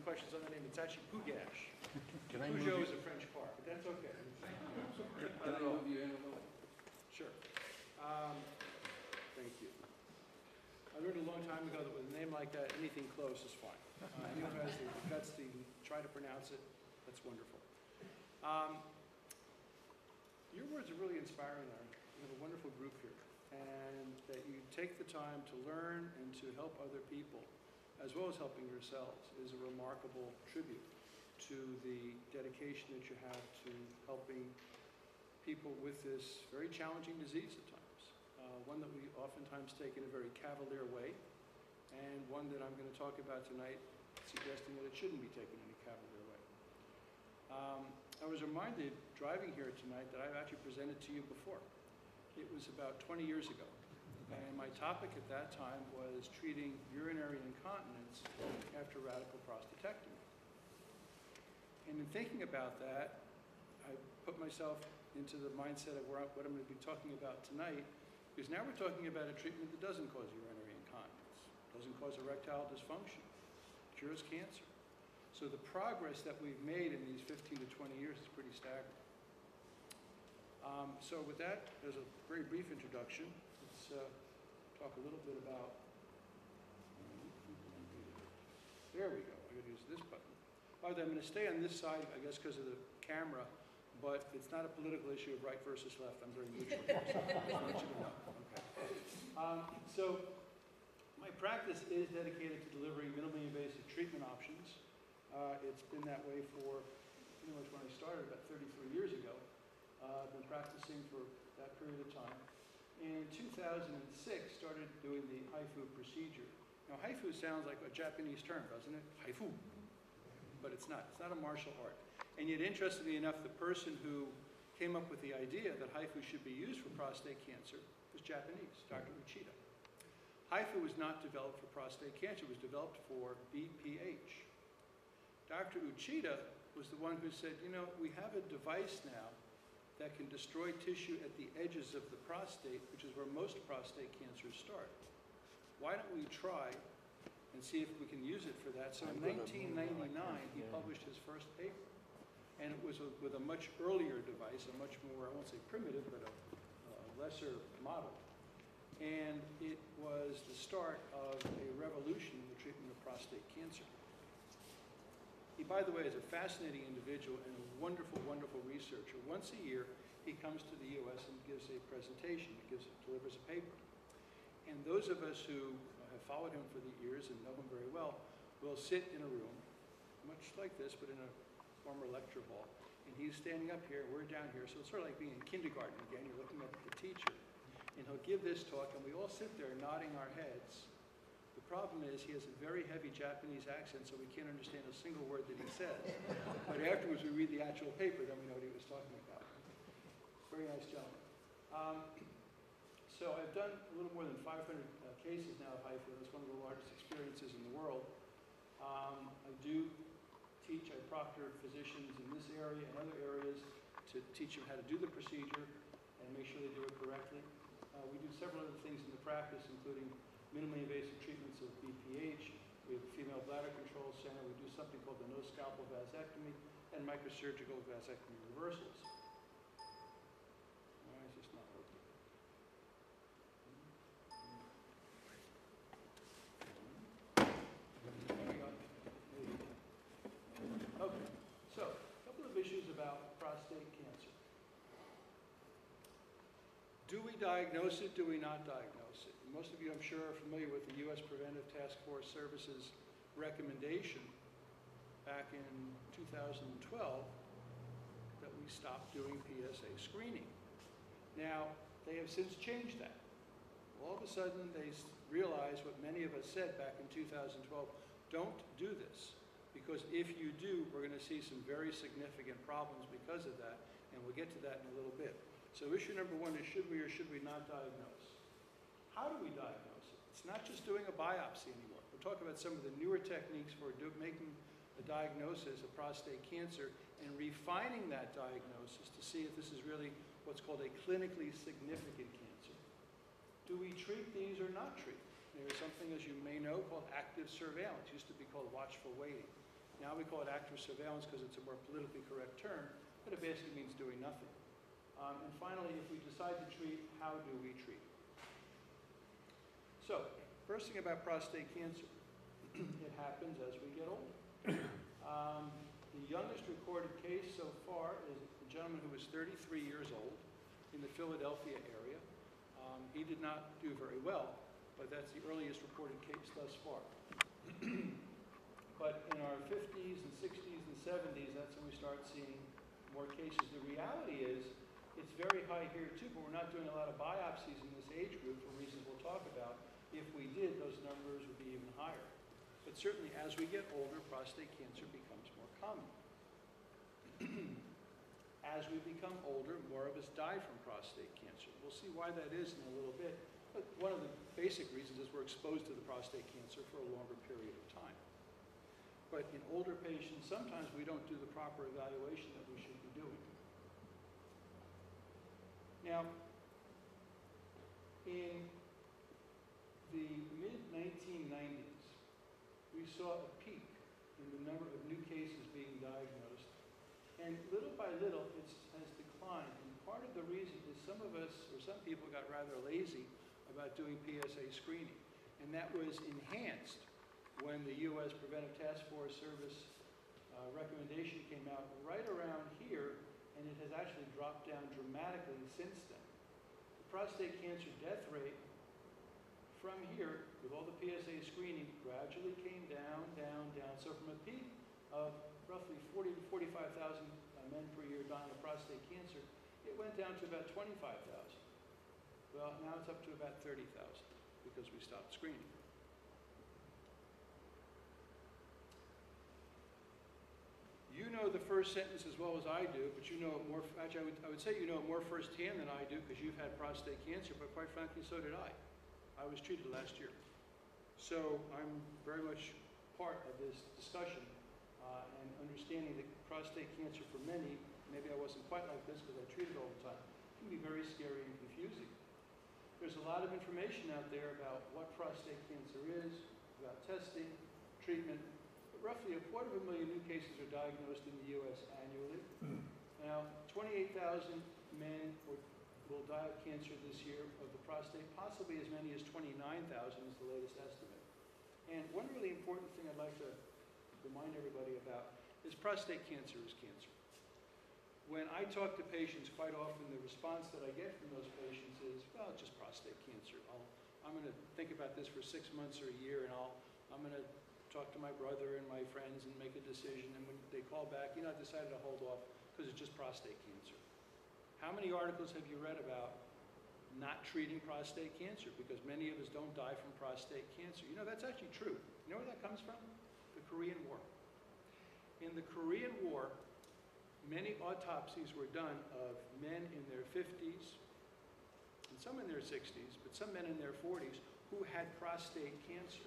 questions on the name. It's actually Pugach. Can I Peugeot is a French car, but that's okay. Can I move you in a little? Sure. Thank you. I learned a long time ago that with a name like that, anything close is fine. Anyone who has the guts to try to pronounce it, that's wonderful. Your words are really inspiring, Larry. You have a wonderful group here. And that you take the time to learn and to help other people, as well as helping yourselves, is a remarkable tribute to the dedication that you have to helping people with this very challenging disease at times. One that we oftentimes take in a very cavalier way, and one that I'm going to talk about tonight, suggesting that it shouldn't be taken in a cavalier way. I was reminded, driving here tonight, that I've actually presented to you before. It was about 20 years ago, and my topic at that time was treating urinary incontinence after radical prostatectomy. And in thinking about that, I put myself into the mindset of what I'm going to be talking about tonight, because now we're talking about a treatment that doesn't cause urinary incontinence, doesn't cause erectile dysfunction, cures cancer. So the progress that we've made in these 15 to 20 years is pretty staggering. So with that, as a very brief introduction, let's talk a little bit about, there we go, I'm going to use this button. By the way, I'm going to stay on this side, I guess because of the camera, but it's not a political issue of right versus left. I'm very neutral. I want you to know. Okay. So my practice is dedicated to delivering minimally invasive treatment options. It's been that way for pretty much when I started about 33 years ago. I've been practicing for that period of time. In 2006, started doing the HIFU procedure. Now, HIFU sounds like a Japanese term, doesn't it? HIFU. But it's not. It's not a martial art. And yet, interestingly enough, the person who came up with the idea that HIFU should be used for prostate cancer was Japanese, Dr. Uchida. HIFU was not developed for prostate cancer. It was developed for BPH. Dr. Uchida was the one who said, you know, we have a device now that can destroy tissue at the edges of the prostate, which is where most prostate cancers start. Why don't we try and see if we can use it for that? So in 1999, he published his first paper. And it was with a much earlier device, a much more, I won't say primitive, but a lesser model. And it was the start of a revolution in the treatment of prostate cancer. He, by the way, is a fascinating individual and a wonderful, wonderful researcher. Once a year, he comes to the U.S. and gives a presentation. He delivers a paper. And those of us who have followed him for the years and know him very well will sit in a room, much like this, but in a former lecture hall. And he's standing up here, we're down here. So it's sort of like being in kindergarten again. You're looking at the teacher. And he'll give this talk, and we all sit there nodding our heads. The problem is he has a very heavy Japanese accent, so we can't understand a single word that he says. But afterwards, we read the actual paper, then we know what he was talking about. Very nice gentleman. So I've done a little more than 500 cases now of HIFU. That's one of the largest experiences in the world. I do teach, I proctor physicians in this area and other areas to teach them how to do the procedure and make sure they do it correctly. We do several other things in the practice, including minimally invasive treatments of BPH. We have a female bladder control center. We do something called the no-scalpel vasectomy and microsurgical vasectomy reversals. Why is this not working? Okay, so a couple of issues about prostate cancer. Do we diagnose it? Do we not diagnose it? Most of you, I'm sure, are familiar with the U.S. Preventive Task Force Services recommendation back in 2012 that we stopped doing PSA screening. Now, they have since changed that. All of a sudden, they realized what many of us said back in 2012, don't do this. Because if you do, we're going to see some very significant problems because of that, and we'll get to that in a little bit. So issue number one is, should we or should we not diagnose? How do we diagnose it? It's not just doing a biopsy anymore. We're talking about some of the newer techniques for making a diagnosis of prostate cancer and refining that diagnosis to see if this is really what's called a clinically significant cancer. Do we treat these or not treat? There's something, as you may know, called active surveillance. It used to be called watchful waiting. Now we call it active surveillance because it's a more politically correct term, but it basically means doing nothing. And finally, if we decide to treat, how do we treat? So, first thing about prostate cancer, it happens as we get older. The youngest recorded case so far is a gentleman who was 33 years old in the Philadelphia area. He did not do very well, but that's the earliest reported case thus far. But in our 50s and 60s and 70s, that's when we start seeing more cases. The reality is, it's very high here too, but we're not doing a lot of biopsies in this age group for reasons we'll talk about. If we did, those numbers would be even higher. But certainly as we get older, prostate cancer becomes more common. As we become older, more of us die from prostate cancer. We'll see why that is in a little bit. But one of the basic reasons is we're exposed to the prostate cancer for a longer period of time. But in older patients, sometimes we don't do the proper evaluation that we should be doing. Now, in the mid-1990s, we saw a peak in the number of new cases being diagnosed, and little by little, it has declined. And part of the reason is some of us, or some people, got rather lazy about doing PSA screening, and that was enhanced when the U.S. Preventive Task Force Service recommendation came out right around here, and it has actually dropped down dramatically since then. The prostate cancer death rate from here, with all the PSA screening, gradually came down, down, down. So from a peak of roughly 40 to 45,000 men per year dying of prostate cancer, it went down to about 25,000. Well, now it's up to about 30,000 because we stopped screening. You know the first sentence as well as I do, but you know it more, actually I would say you know it more firsthand than I do because you've had prostate cancer, but quite frankly, so did I. I was treated last year. So I'm very much part of this discussion and understanding that prostate cancer for many, maybe I wasn't quite like this because I treated all the time, can be very scary and confusing. There's a lot of information out there about what prostate cancer is, about testing, treatment. Roughly 250,000 new cases are diagnosed in the U.S. annually. Now, 28,000 men will die of cancer this year of the prostate, possibly as many as 29,000 is the latest estimate. And one really important thing I'd like to remind everybody about is prostate cancer is cancer. When I talk to patients, quite often the response that I get from those patients is, well, it's just prostate cancer. I'm going to think about this for 6 months or a year, and I'm going to talk to my brother and my friends and make a decision, and when they call back, I decided to hold off because it's just prostate cancer. How many articles have you read about not treating prostate cancer? Because many of us don't die from prostate cancer. That's actually true. You know where that comes from? The Korean War. In the Korean War, many autopsies were done of men in their 50s, and some in their 60s, but some men in their 40s who had prostate cancer.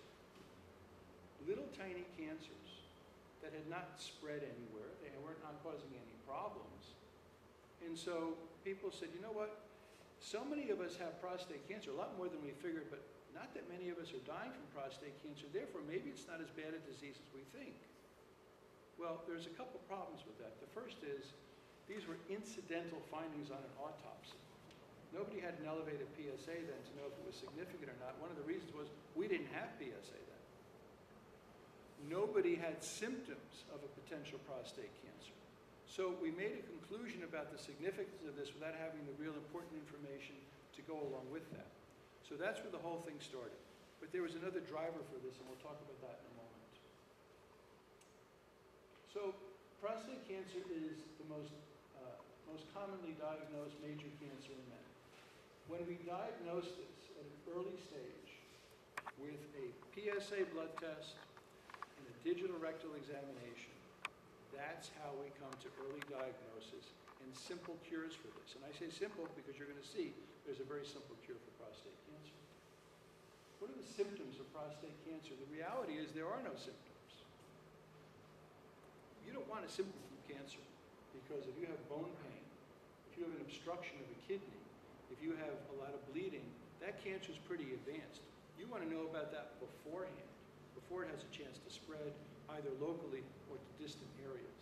Little tiny cancers that had not spread anywhere. They were not causing any problems. And so people said, you know what? So many of us have prostate cancer, a lot more than we figured, but not that many of us are dying from prostate cancer. Therefore, maybe it's not as bad a disease as we think. Well, there's a couple problems with that. The first is these were incidental findings on an autopsy. Nobody had an elevated PSA then to know if it was significant or not. One of the reasons was we didn't have PSA then. Nobody had symptoms of a potential prostate cancer. So we made a conclusion about the significance of this without having the real important information to go along with that. So that's where the whole thing started. But there was another driver for this, and we'll talk about that in a moment. So prostate cancer is the most commonly diagnosed major cancer in men. When we diagnose this at an early stage with a PSA blood test and a digital rectal examination, that's how we come to early diagnosis and simple cures for this. And I say simple because you're going to see there's a very simple cure for prostate cancer. What are the symptoms of prostate cancer? The reality is there are no symptoms. You don't want a symptom from cancer because if you have bone pain, if you have an obstruction of a kidney, if you have a lot of bleeding, that cancer is pretty advanced. You want to know about that beforehand, before it has a chance to spread, either locally or to distant areas.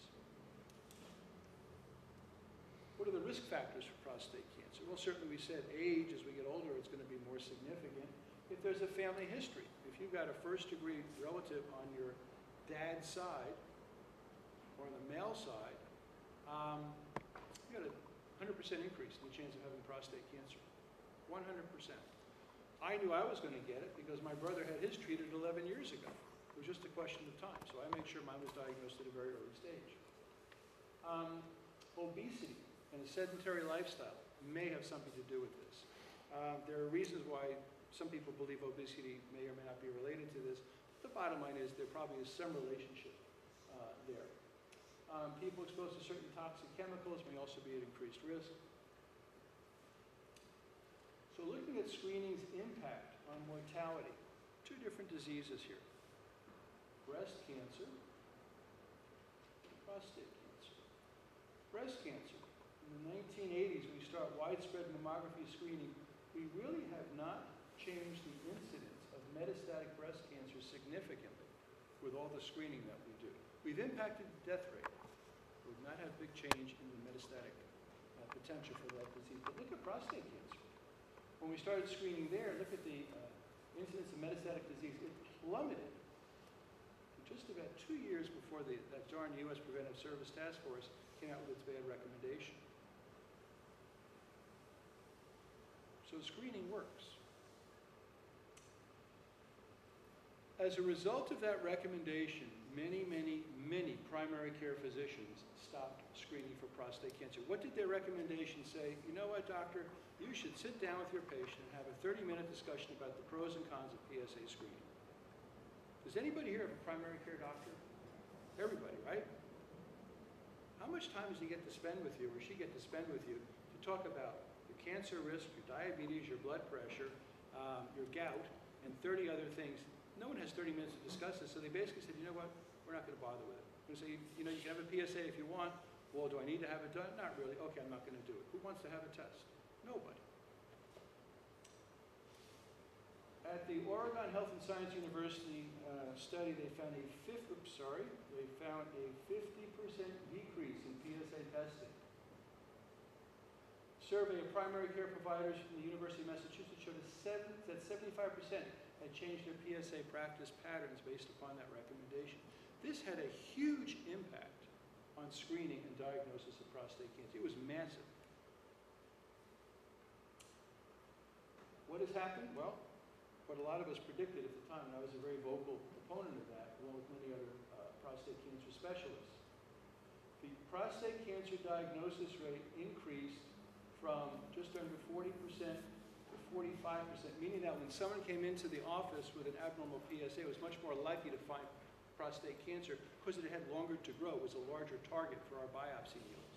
What are the risk factors for prostate cancer? Well, certainly we said age. As we get older, it's going to be more significant. If there's a family history, if you've got a first-degree relative on your dad's side or on the male side, you've got a 100% increase in the chance of having prostate cancer. 100%. I knew I was going to get it because my brother had his treated 11 years ago. It was just a question of time. So I made sure mine was diagnosed at a very early stage. Obesity and a sedentary lifestyle may have something to do with this. There are reasons why some people believe obesity may or may not be related to this. The bottom line is there probably is some relationship there. People exposed to certain toxic chemicals may also be at increased risk. So looking at screening's impact on mortality, two different diseases here. Breast cancer and prostate cancer. Breast cancer. In the 1980s, when we start widespread mammography screening, we really have not changed the incidence of metastatic breast cancer significantly with all the screening that we do. We've impacted the death rate. We've not had a big change in the metastatic potential for that disease. But look at prostate cancer. When we started screening there, look at the incidence of metastatic disease. It plummeted just about 2 years before that darn U.S. Preventive Service Task Force came out with its bad recommendation. So screening works. As a result of that recommendation, many primary care physicians stopped screening for prostate cancer. What did their recommendation say? You know what, doctor? You should sit down with your patient and have a 30-minute discussion about the pros and cons of PSA screening. Does anybody here have a primary care doctor? Everybody, right? How much time does he get to spend with you, or she get to spend with you, to talk about your cancer risk, your diabetes, your blood pressure, your gout, and 30 other things? No one has 30 minutes to discuss this, so they basically said, you know what, we're not going to bother with it. They say, you know, you can have a PSA if you want. Well, do I need to have it done? Not really. Okay, I'm not going to do it. Who wants to have a test? Nobody. At the Oregon Health and Science University study, they found a 50% decrease in PSA testing. Survey of primary care providers from the University of Massachusetts showed that 75% had changed their PSA practice patterns based upon that recommendation. This had a huge impact on screening and diagnosis of prostate cancer. It was massive. What has happened? Well, what a lot of us predicted at the time, and I was a very vocal proponent of that, along with many other prostate cancer specialists. The prostate cancer diagnosis rate increased from just under 40% to 45%, meaning that when someone came into the office with an abnormal PSA, it was much more likely to find prostate cancer because it had longer to grow. It was a larger target for our biopsy yields.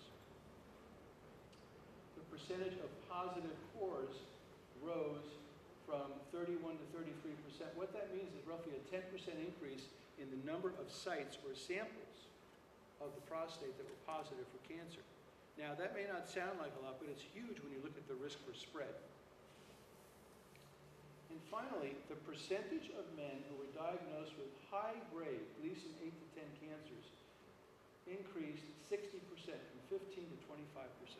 The percentage of positive cores rose from 31 to 33%. What that means is roughly a 10% increase in the number of sites or samples of the prostate that were positive for cancer. Now, that may not sound like a lot, but it's huge when you look at the risk for spread. And finally, the percentage of men who were diagnosed with high-grade Gleason 8 to 10 cancers increased 60%, from 15 to 25%.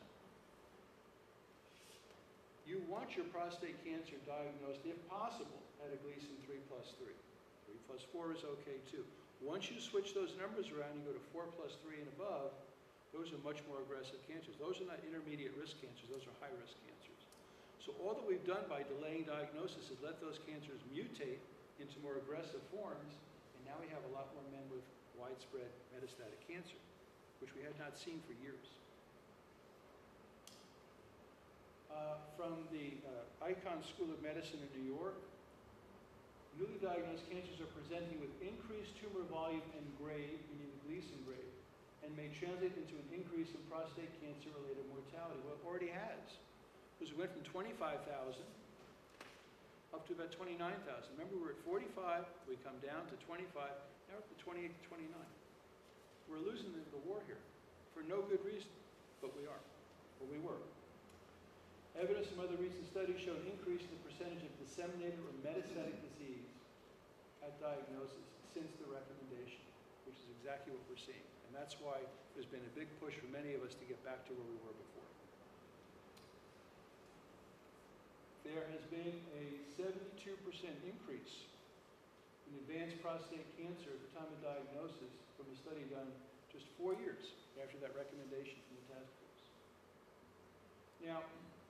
You want your prostate cancer diagnosed, if possible, at a Gleason 3+3. 3+4 is okay too. Once you switch those numbers around, you go to 4+3 and above, those are much more aggressive cancers. Those are not intermediate risk cancers, those are high-risk cancers. So all that we've done by delaying diagnosis is let those cancers mutate into more aggressive forms, and now we have a lot more men with widespread metastatic cancer, which we had not seen for years. From the Icahn School of Medicine in New York, newly diagnosed cancers are presenting with increased tumor volume and grade, meaning the Gleason grade, and may translate into an increase in prostate cancer-related mortality. Well, it already has, because we went from 25,000 up to about 29,000. Remember, we were at 45, we come down to 25, now we're up to 28 to 29. We're losing the war here for no good reason, but we are, or we were. Evidence from other recent studies show an increase in the percentage of disseminated or metastatic disease at diagnosis since the recommendation. which is exactly what we're seeing. And that's why there's been a big push for many of us to get back to where we were before. There has been a 72% increase in advanced prostate cancer at the time of diagnosis from a study done just 4 years after that recommendation from the task force. Now,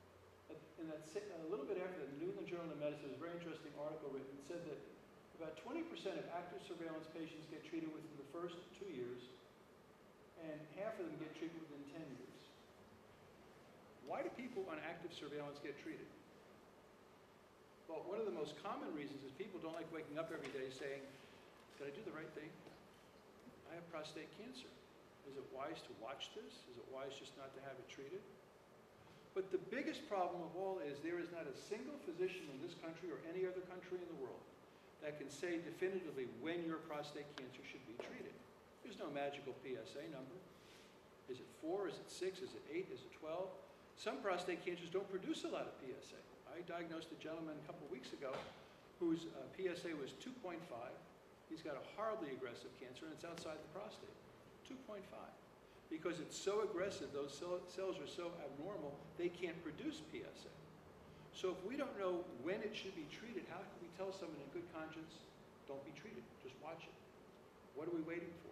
a little bit after that, the New England Journal of Medicine, a very interesting article written, said that about 20% of active surveillance patients get treated within the first 2 years, and half of them get treated within 10 years. Why do people on active surveillance get treated? Well, one of the most common reasons is people don't like waking up every day saying, did I do the right thing? I have prostate cancer. Is it wise to watch this? Is it wise just not to have it treated? But the biggest problem of all is there is not a single physician in this country or any other country in the world that can say definitively when your prostate cancer should be treated. There's no magical PSA number. Is it 4? Is it 6? Is it 8? Is it 12? Some prostate cancers don't produce a lot of PSA. I diagnosed a gentleman a couple of weeks ago whose PSA was 2.5. He's got a horribly aggressive cancer, and it's outside the prostate. 2.5. Because it's so aggressive, those cells are so abnormal, they can't produce PSA. So if we don't know when it should be treated, how can we tell someone in good conscience, don't be treated, just watch it? What are we waiting for?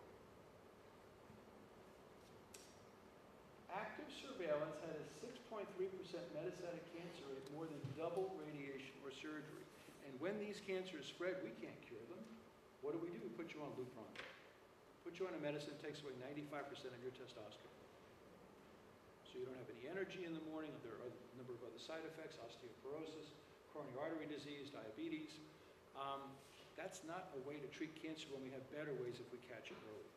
Active surveillance had a 6.3% metastatic cancer rate, more than double radiation or surgery. And when these cancers spread, we can't cure them. What do? We put you on Lupron. Put you on a medicine that takes away 95% of your testosterone. So you don't have any energy in the morning. There are a number of other side effects, osteoporosis, coronary artery disease, diabetes. That's not a way to treat cancer when we have better ways if we catch it early.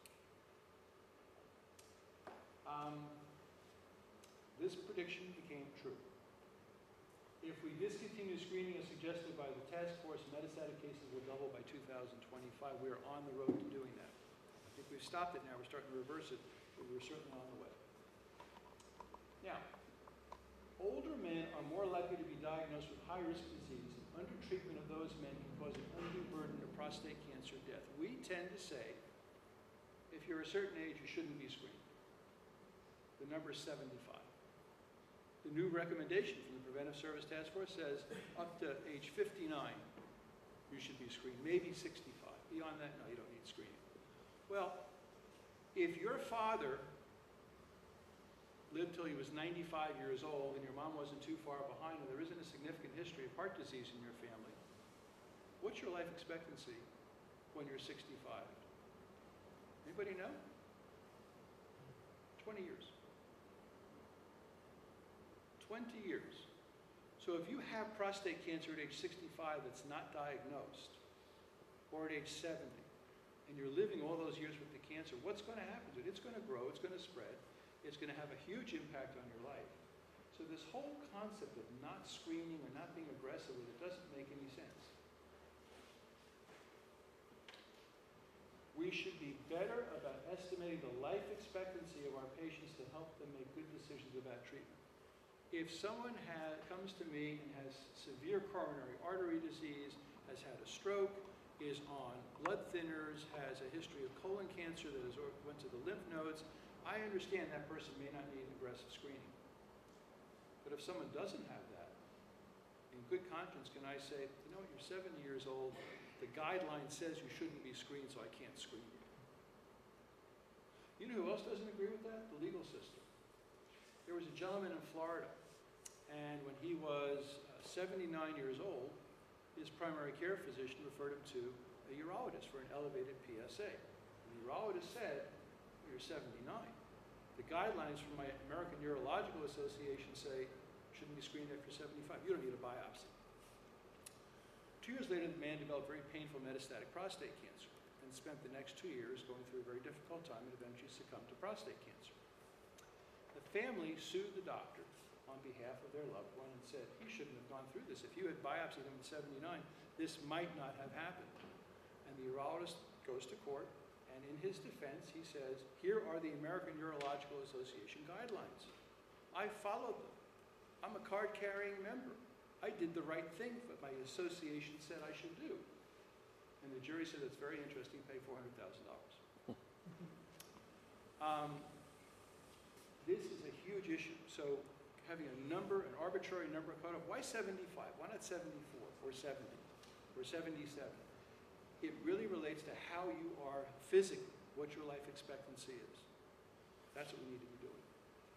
This prediction became true. If we discontinue screening as suggested by the task force, metastatic cases will double by 2025. We are on the road to doing that. I think we've stopped it now. We're starting to reverse it, but we're certainly on the way. Now, older men are more likely to be diagnosed with high-risk disease, and undertreatment of those men can cause an undue burden of prostate cancer death. We tend to say, if you're a certain age, you shouldn't be screened. The number is 75. The new recommendation from the Preventive Service Task Force says up to age 59, you should be screened, maybe 65. Beyond that, no, you don't need screening. Well, if your father lived till he was 95 years old and your mom wasn't too far behind and there isn't a significant history of heart disease in your family, what's your life expectancy when you're 65? Anybody know? 20 years. 20 years. So if you have prostate cancer at age 65 that's not diagnosed, or at age 70, and you're living all those years with the cancer, what's going to happen to it? It's going to grow, it's going to spread, it's going to have a huge impact on your life. So this whole concept of not screening or not being aggressive with it doesn't make any sense. We should be better about estimating the life expectancy of our patients to help them make good decisions about treatment. If someone comes to me and has severe coronary artery disease, has had a stroke, is on blood thinners, has a history of colon cancer that went to the lymph nodes, I understand that person may not need aggressive screening. But if someone doesn't have that, in good conscience can I say, you know what, you're 70 years old, the guideline says you shouldn't be screened, so I can't screen you. You know who else doesn't agree with that? The legal system. There was a gentleman in Florida, and when he was 79 years old, his primary care physician referred him to a urologist for an elevated PSA. The urologist said, you're 79. The guidelines from my American Urological Association say, shouldn't be screened after 75. You don't need a biopsy. 2 years later, the man developed very painful metastatic prostate cancer and spent the next 2 years going through a very difficult time and eventually succumbed to prostate cancer. The family sued the doctor on behalf of their loved one and said, he shouldn't have gone through this. If you had biopsied him at 79, this might not have happened. And the urologist goes to court, and in his defense, he says, here are the American Urological Association guidelines. I followed them. I'm a card-carrying member. I did the right thing that my association said I should do. And the jury said, that's very interesting, pay $400,000. This is a huge issue. So having a number, an arbitrary number cut off, why 75? Why not 74 or 70 or 77? It really relates to how you are physically, what your life expectancy is. That's what we need to be doing.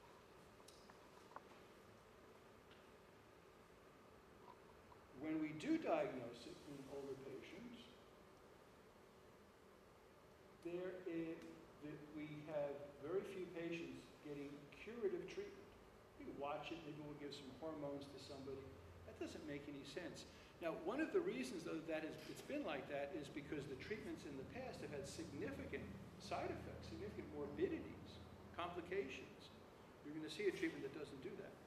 When we do diagnose it in older patients, we have very few patients getting curative treatment. We watch it, maybe we'll give some hormones to somebody. That doesn't make any sense. Now, one of the reasons, though, that it's been like that is because the treatments in the past have had significant side effects, significant morbidities, complications. You're going to see a treatment that doesn't do that.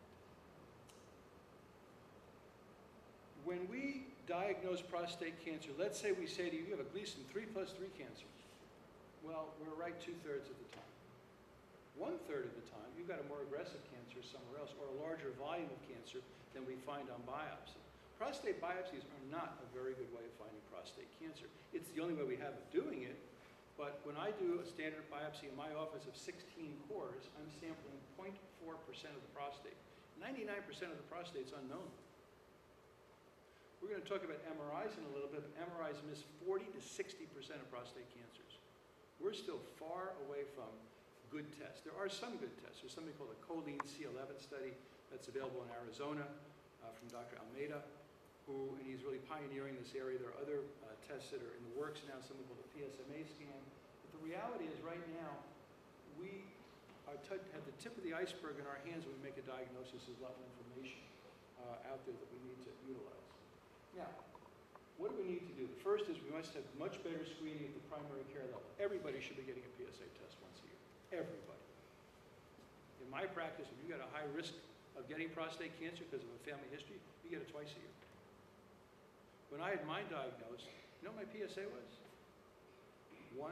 When we diagnose prostate cancer, let's say we say to you, you have a Gleason 3+3 cancer. Well, we're right 2/3 of the time. 1/3 of the time, you've got a more aggressive cancer somewhere else or a larger volume of cancer than we find on biopsy. Prostate biopsies are not a very good way of finding prostate cancer. It's the only way we have of doing it, but when I do a standard biopsy in my office of 16 cores, I'm sampling 0.4% of the prostate. 99% of the prostate's unknown. We're going to talk about MRIs in a little bit, but MRIs miss 40 to 60% of prostate cancers. We're still far away from good tests. There are some good tests. There's something called a choline C11 study that's available in Arizona from Dr. Almeida, and he's really pioneering this area. There are other tests that are in the works now, something called a PSMA scan. But the reality is right now, we have the tip of the iceberg in our hands when we make a diagnosis. There's a lot of information out there that we need to utilize. Now, what do we need to do? The first is we must have much better screening at the primary care level. Everybody should be getting a PSA test once a year. Everybody. In my practice, if you got a high risk of getting prostate cancer because of a family history, you get it twice a year. When I had mine diagnosed, you know what my PSA was? 1.1.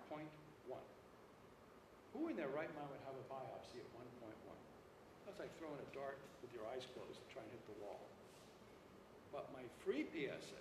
Who in their right mind would have a biopsy at 1.1? That's like throwing a dart with your eyes closed to try and hit the wall. But my free PSA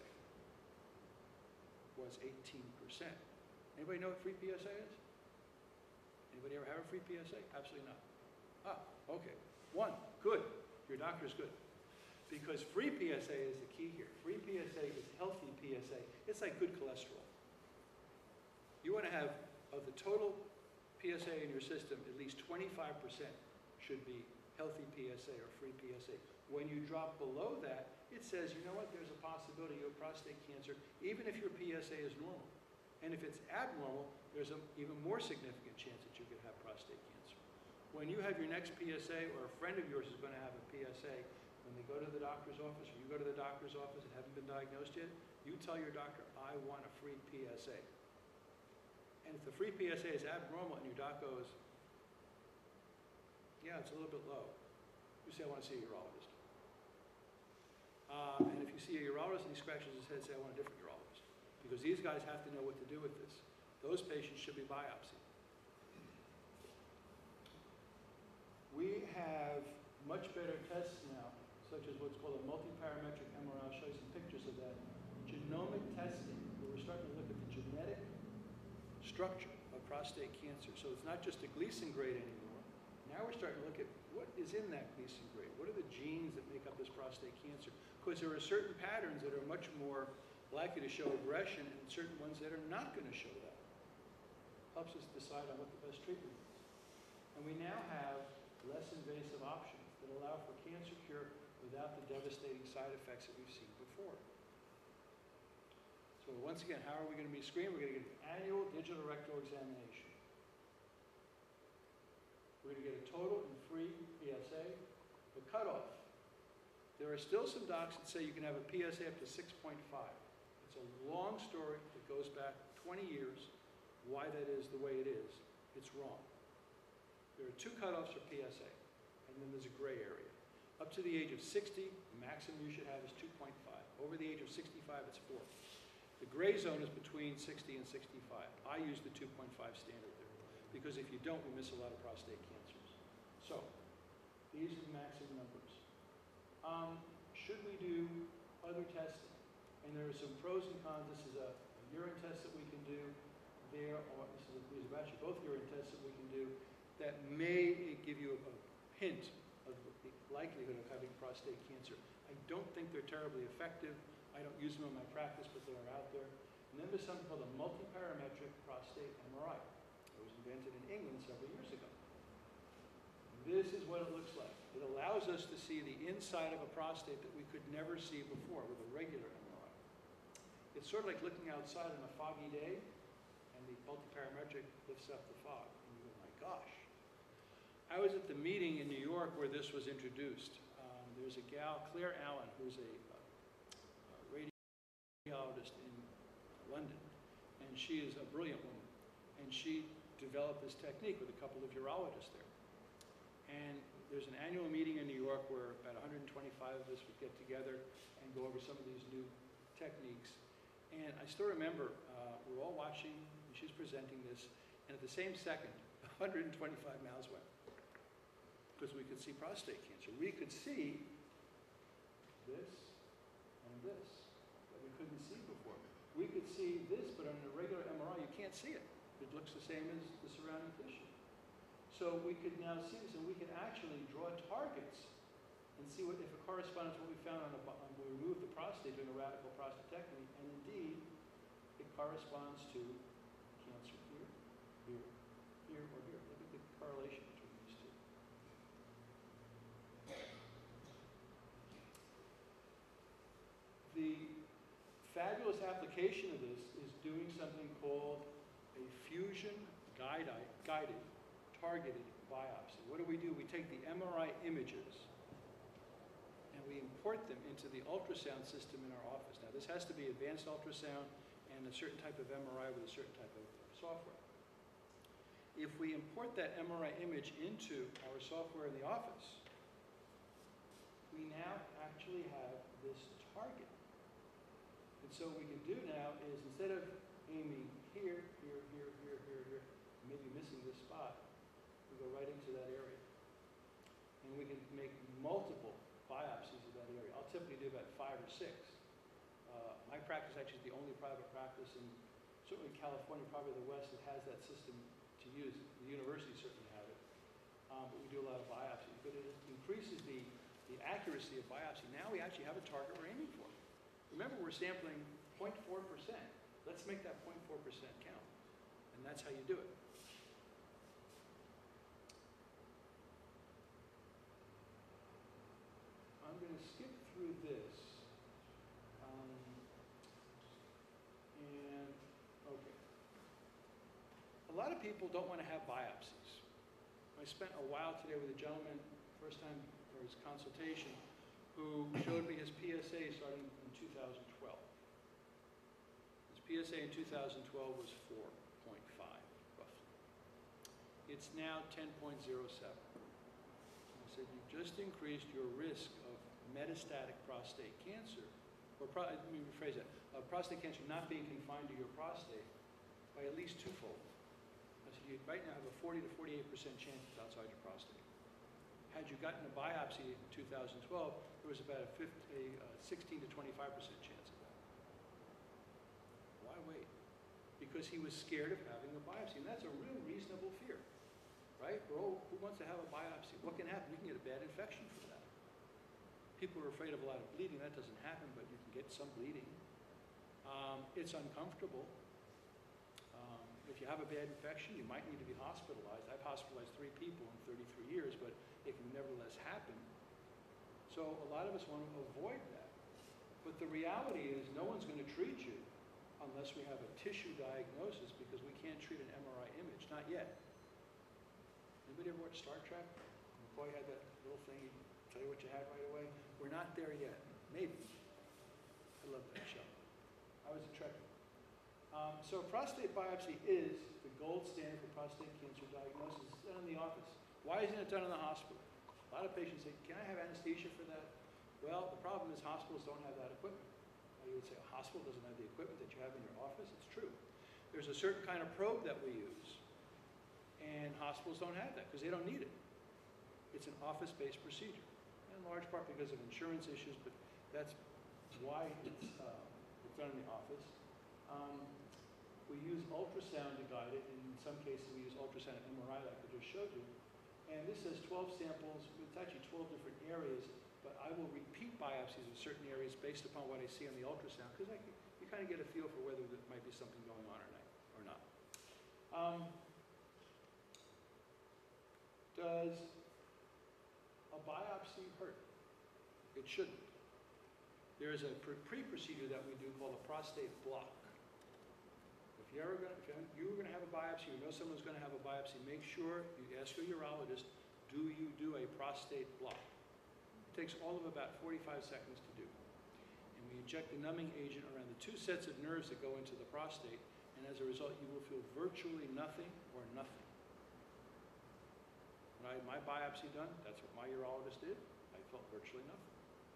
was 18%. Anybody know what free PSA is? Anybody ever have a free PSA? Absolutely not. Ah, okay. 1, good. Your doctor's good. Because free PSA is the key here. Free PSA is healthy PSA. It's like good cholesterol. You want to have, of the total PSA in your system, at least 25% should be healthy PSA or free PSA. When you drop below that, it says, you know what, there's a possibility you have prostate cancer, even if your PSA is normal. And if it's abnormal, there's an even more significant chance that you could have prostate cancer. When you have your next PSA, or a friend of yours is going to have a PSA, when they go to the doctor's office, or you go to the doctor's office and haven't been diagnosed yet, you tell your doctor, I want a free PSA. And if the free PSA is abnormal and your doc goes, yeah, it's a little bit low, you say, I want to see a urologist. And if you see a urologist and he scratches his head, say, I want a different urologist. Because these guys have to know what to do with this. Those patients should be biopsied. We have much better tests now, such as what's called a multiparametric MRI. I'll show you some pictures of that. Genomic testing, where we're starting to look at the genetic structure of prostate cancer. So it's not just a Gleason grade anymore. Now we're starting to look at what is in that Gleason grade. What are the genes that make up this prostate cancer? Because there are certain patterns that are much more likely to show aggression and certain ones that are not going to show that. Helps us decide on what the best treatment is. And we now have less invasive options that allow for cancer cure without the devastating side effects that we've seen before. So once again, how are we going to be screened? We're going to get an annual digital rectal examination. We're going to get a total and free PSA. The cutoff. There are still some docs that say you can have a PSA up to 6.5. It's a long story that goes back 20 years, why that is the way it is. It's wrong. There are 2 cutoffs for PSA, and then there's a gray area. Up to the age of 60, the maximum you should have is 2.5. Over the age of 65, it's 4. The gray zone is between 60 and 65. I use the 2.5 standard there, because if you don't, we miss a lot of prostate cancers. So, these are the maximum numbers. Should we do other testing? And there are some pros and cons. This is a urine test that we can do. there are, this is actually both urine tests that we can do that may give you a hint of the likelihood of having prostate cancer. I don't think they're terribly effective. I don't use them in my practice, but they are out there. And then there's something called a multiparametric prostate MRI. It was invented in England several years ago. This is what it looks like. It allows us to see the inside of a prostate that we could never see before with a regular MRI. It's sort of like looking outside on a foggy day, and the multiparametric lifts up the fog. And you go, my gosh. I was at the meeting in New York where this was introduced. There's a gal, Claire Allen, who's a radiologist in London, and she is a brilliant woman. And she developed this technique with a couple of urologists there. And there's an annual meeting in New York where about 125 of us would get together and go over some of these new techniques. And I still remember we were all watching, and she's presenting this, and at the same second, 125 mouths went, because we could see prostate cancer. We could see this and this that we couldn't see before. We could see this, but on a regular MRI, you can't see it. It looks the same as the surrounding tissue. So we could now see this, and we could actually draw targets and see what, if it corresponds to what we found when we removed the prostate during a radical prostatectomy, and indeed, it corresponds to cancer here, here, here, or here. Look at the correlation between these two. The fabulous application of this is doing something called a fusion-guided, targeted biopsy. What do? We take the MRI images and we import them into the ultrasound system in our office. Now, this has to be advanced ultrasound and a certain type of MRI with a certain type of software. If we import that MRI image into our software in the office, we now actually have this target. And so what we can do now is, instead of aiming here, here, here, here, here, here, maybe missing this spot, we go right into that area. And we can make multiple biopsies of that area. I'll typically do about 5 or 6. My practice actually is the only private practice in, certainly in California, probably the West, that has that system to use. The universities certainly have it. But we do a lot of biopsies. But it increases the accuracy of biopsy. Now we actually have a target we're aiming for. Remember, we're sampling 0.4%. Let's make that 0.4% count. And that's how you do it. I'm going to skip through this. Okay. A lot of people don't want to have biopsies. I spent a while today with a gentleman, first time for his consultation, who showed me his PSA starting in 2012. His PSA in 2012 was 4.5, roughly. It's now 10.07. I said, you've just increased your risk of metastatic prostate cancer, or let me rephrase that, prostate cancer not being confined to your prostate by at least 2-fold. I said, you right now have a 40 to 48% chance it's outside your prostate. Had you gotten a biopsy in 2012, there was about a 16 to 25% chance of that. Why wait? Because he was scared of having a biopsy, and that's a real reasonable fear, right? Who wants to have a biopsy? What can happen? You can get a bad infection from that. People are afraid of a lot of bleeding. That doesn't happen, but you can get some bleeding. It's uncomfortable. If you have a bad infection, you might need to be hospitalized. I've hospitalized 3 people in 33 years, but it can nevertheless happen. So a lot of us want to avoid that. But the reality is no one's going to treat you unless we have a tissue diagnosis, because we can't treat an MRI image, not yet. Anybody ever watch Star Trek? McCoy had that little thing, he'd tell you what you had right away. We're not there yet. Maybe. I love that show. I was a Trekkie. So prostate biopsy is the gold standard for prostate cancer diagnosis. It's done in the office. Why isn't it done in the hospital? A lot of patients say, can I have anesthesia for that? Well, the problem is hospitals don't have that equipment. You would say a hospital doesn't have the equipment that you have in your office. It's true. There's a certain kind of probe that we use, and hospitals don't have that because they don't need it. It's an office-based procedure, in large part because of insurance issues, but that's why it's done in the office. We use ultrasound to guide it, and in some cases we use ultrasound and MRI like I just showed you. And this says 12 samples, it's actually 12 different areas, but I will repeat biopsies in certain areas based upon what I see on the ultrasound, because you kind of get a feel for whether there might be something going on or not. Does a biopsy hurt? It shouldn't. There is a pre-procedure that we do called a prostate block. If you were going to have a biopsy, you know someone's going to have a biopsy, make sure you ask your urologist, do you do a prostate block? It takes all of about 45 seconds to do. And we inject the numbing agent around the two sets of nerves that go into the prostate, and as a result, you will feel virtually nothing or nothing. When I had my biopsy done, that's what my urologist did. I felt virtually nothing.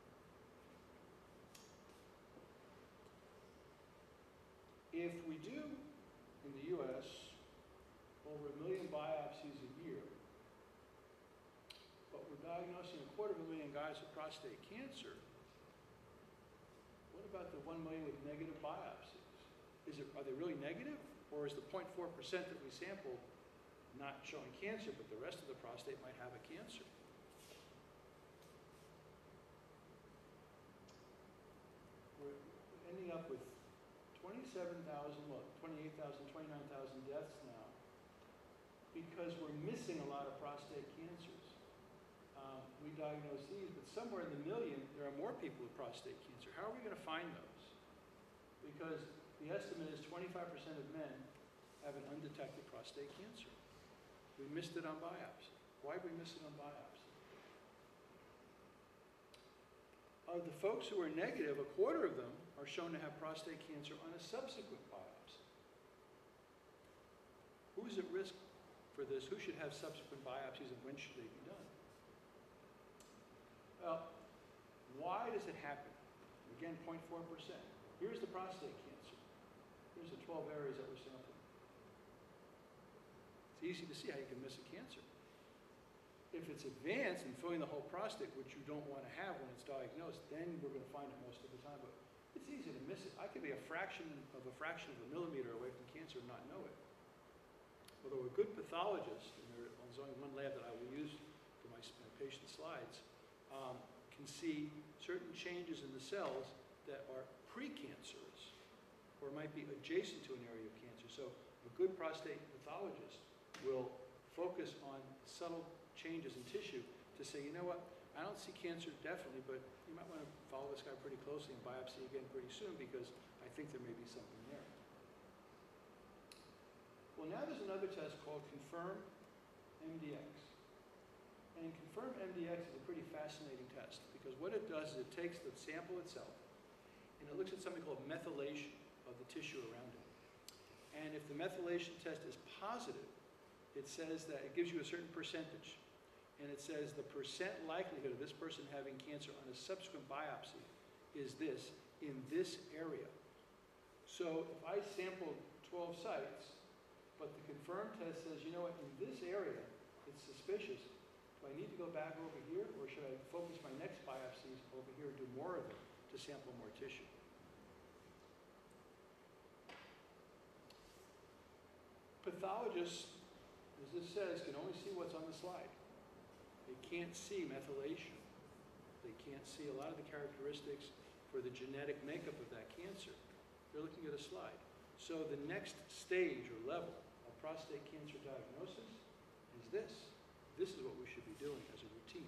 If we do, in the U.S., over 1 million biopsies a year, but we're diagnosing 250,000 guys with prostate cancer, what about the 1 million with negative biopsies? Are they really negative? Or is the 0.4% that we sampled not showing cancer, but the rest of the prostate might have a cancer? We're ending up with 28,000, 29,000 deaths now because we're missing a lot of prostate cancers. We diagnose these, but somewhere in the million, there are more people with prostate cancer. How are we going to find those? Because the estimate is 25% of men have an undetected prostate cancer. We missed it on biopsy. Why did we miss it on biopsy? Of the folks who are negative, 1/4 of them are shown to have prostate cancer on a subsequent biopsy. Who's at risk for this? Who should have subsequent biopsies and when should they be done? Well, why does it happen? Again, 0.4%. Here's the prostate cancer. Here's the 12 areas that we're sampling. It's easy to see how you can miss a cancer. If it's advanced and filling the whole prostate, which you don't want to have when it's diagnosed, then we're going to find it most of the time. But it's easy to miss it. I could be a fraction of a millimeter away from cancer and not know it. Although a good pathologist, and there's only one lab that I will use for my patient slides, can see certain changes in the cells that are precancerous or might be adjacent to an area of cancer. So a good prostate pathologist will focus on subtle changes in tissue to say, you know what, I don't see cancer definitely, but you might want to follow this guy pretty closely and biopsy again pretty soon because I think there may be something there. Well, now there's another test called Confirm MDX. And Confirm MDX is a pretty fascinating test because what it does is it takes the sample itself and it looks at something called methylation of the tissue around it. And if the methylation test is positive, it says that it gives you a certain percentage. And it says the percent likelihood of this person having cancer on a subsequent biopsy is this, in this area. So if I sampled 12 sites, but the Confirm test says, you know what, in this area, it's suspicious. Do I need to go back over here, or should I focus my next biopsies over here and do more of them to sample more tissue? Pathologists, as this says, can only see what's on the slide. They can't see methylation. They can't see a lot of the characteristics for the genetic makeup of that cancer. They're looking at a slide. So the next stage or level of prostate cancer diagnosis is this. This is what we should be doing as a routine.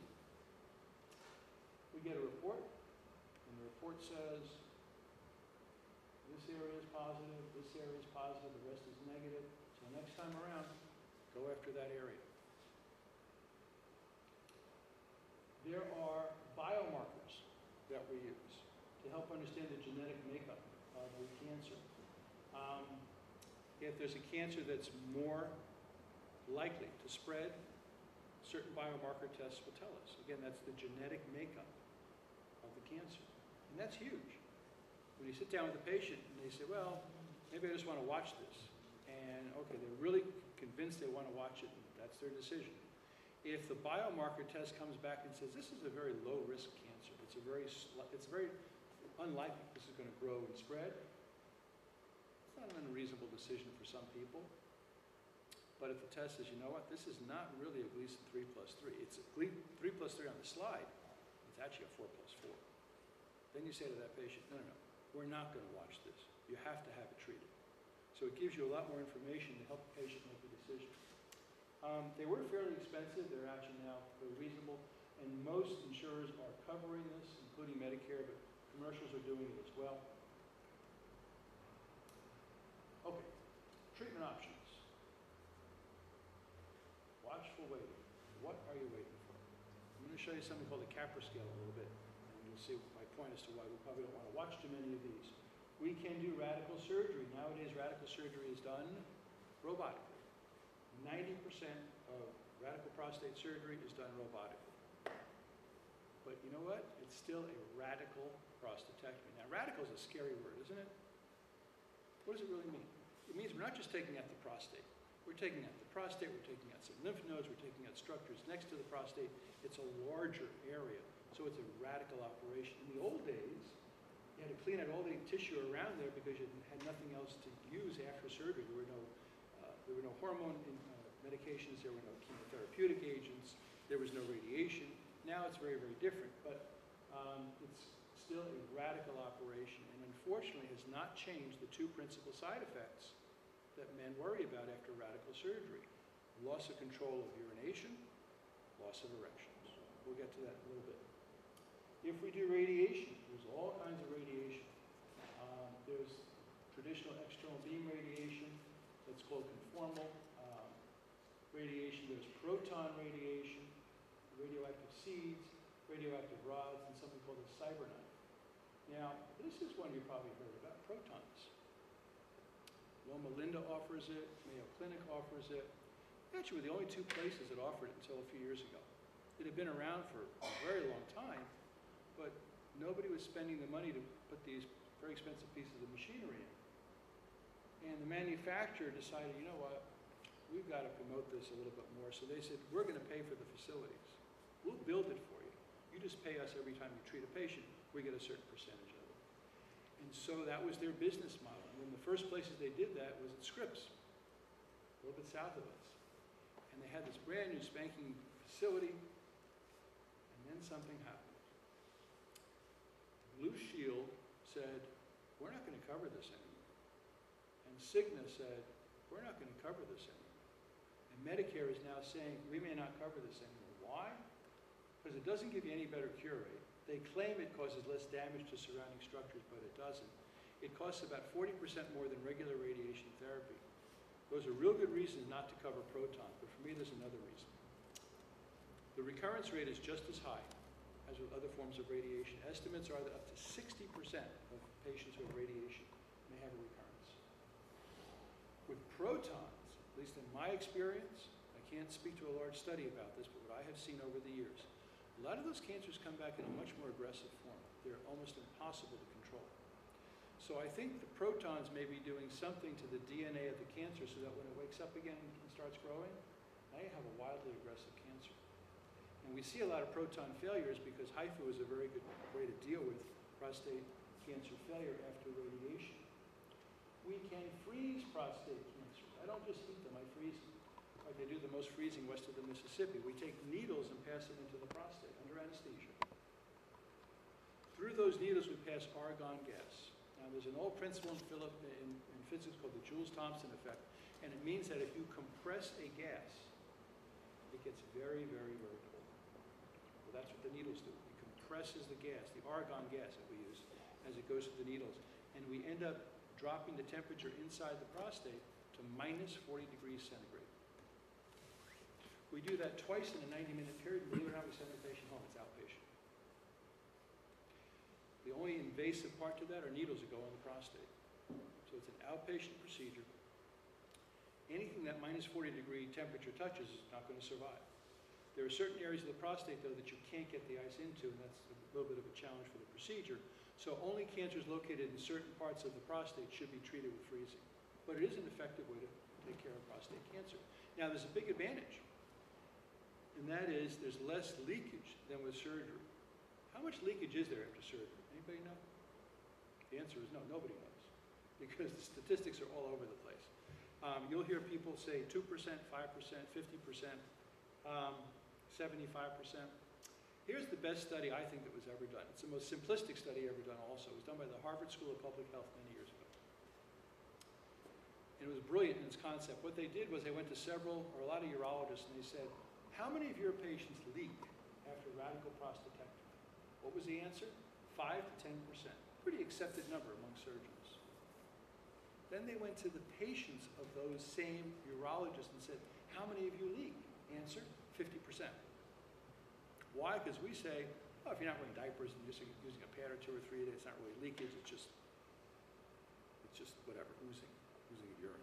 We get a report, and the report says, this area is positive, this area is positive, the rest is negative. So next time around, go after that area. There are biomarkers that we use to help understand the genetic makeup of the cancer. If there's a cancer that's more likely to spread, certain biomarker tests will tell us. Again, that's the genetic makeup of the cancer. And that's huge. When you sit down with a patient and they say, well, maybe I just want to watch this. And okay, they're really convinced they want to watch it, and that's their decision. If the biomarker test comes back and says, this is a very low-risk cancer, it's very unlikely this is going to grow and spread, it's not an an unreasonable decision for some people. But if the test says, you know what, this is not really a Gleason 3 plus 3. It's a 3 plus 3 on the slide. It's actually a 4 plus 4. Then you say to that patient, no, no, no, we're not going to watch this. You have to have it treated. So it gives you a lot more information to help the patient make a decision. They were fairly expensive. They're actually now very reasonable. And most insurers are covering this, including Medicare, but commercials are doing it as well. Okay, treatment options. Watchful waiting. What are you waiting for? I'm going to show you something called the Capra scale a little bit, and you'll see my point as to why we probably don't want to watch too many of these. We can do radical surgery. Nowadays, radical surgery is done robotically. 90% of radical prostate surgery is done robotically. But you know what? It's still a radical prostatectomy. Now, radical is a scary word, isn't it? What does it really mean? It means we're not just taking out the prostate. We're taking out the prostate, we're taking out some lymph nodes, we're taking out structures next to the prostate. It's a larger area, so it's a radical operation. In the old days, you had to clean out all the tissue around there because you had nothing else to use after surgery. There were no hormone medications, there were no chemotherapeutic agents, there was no radiation. Now it's very, very different, but it's still a radical operation, and unfortunately has not changed the two principal side effects that men worry about after radical surgery: loss of control of urination, loss of erections. We'll get to that in a little bit. If we do radiation, there's all kinds of radiation. There's traditional external beam radiation that's called conformal radiation. There's proton radiation, radioactive seeds, radioactive rods, and something called a cyberknife. Now, this is one you probably heard about, protons. Loma Linda offers it, Mayo Clinic offers it. Actually, we're the only two places that offered it until a few years ago. It had been around for a very long time, but nobody was spending the money to put these very expensive pieces of machinery in. And the manufacturer decided, you know what, we've got to promote this a little bit more. So they said, we're going to pay for the facilities. We'll build it for you. You just pay us every time you treat a patient. We get a certain percentage of it. And so that was their business model. And one of the first places they did that was at Scripps, a little bit south of us. And they had this brand new spanking facility, and then something happened. Blue Shield said, we're not going to cover this anymore. And Cigna said, we're not going to cover this anymore. And Medicare is now saying, we may not cover this anymore. Why? Because it doesn't give you any better cure rate. They claim it causes less damage to surrounding structures, but it doesn't. It costs about 40% more than regular radiation therapy. Those are real good reasons not to cover proton, but for me there's another reason. The recurrence rate is just as high as with other forms of radiation. Estimates are that up to 60% of patients who have radiation may have a recurrence. With protons, at least in my experience, I can't speak to a large study about this, but what I have seen over the years, a lot of those cancers come back in a much more aggressive form. They're almost impossible to control. So I think the protons may be doing something to the DNA of the cancer so that when it wakes up again and starts growing, now you have a wildly aggressive cancer. And we see a lot of proton failures because HIFU is a very good way to deal with prostate cancer failure after radiation. We can freeze prostate cancers. I don't just heat them, I freeze them. Like they do the most freezing west of the Mississippi. We take needles and pass them into the prostate under anesthesia. Through those needles we pass argon gas. Now there's an old principle in physics called the Joule-Thomson effect, and it means that if you compress a gas, it gets very, very, very cold. Well, that's what the needles do. It compresses the gas, the argon gas that we use, as it goes to the needles. And we end up dropping the temperature inside the prostate to minus 40 degrees centigrade. We do that twice in a 90-minute period. Believe it or not, we send the patient home. It's outpatient. The only invasive part to that are needles that go in the prostate. So it's an outpatient procedure. Anything that minus 40 degree temperature touches is not going to survive. There are certain areas of the prostate, though, that you can't get the ice into, and that's a little bit of a challenge for the procedure. So only cancers located in certain parts of the prostate should be treated with freezing. But it is an effective way to take care of prostate cancer. Now, there's a big advantage, and that is there's less leakage than with surgery. How much leakage is there after surgery? Anybody know? The answer is no, nobody knows. because the statistics are all over the place. You'll hear people say 2%, 5%, 50%, 75%. Here's the best study I think that was ever done. It's the most simplistic study ever done also. It was done by the Harvard School of Public Health many years ago. And it was brilliant in its concept. What they did was they went to a lot of urologists, and they said, how many of your patients leak after radical prostatectomy? What was the answer? 5 to 10%. Pretty accepted number among surgeons. Then they went to the patients of those same urologists and said, how many of you leak? Answer, 50%. Why? Because we say, oh, if you're not wearing diapers and you're just using a pad or 2 or 3 a day, it's not really leakage, it's just whatever, oozing of urine.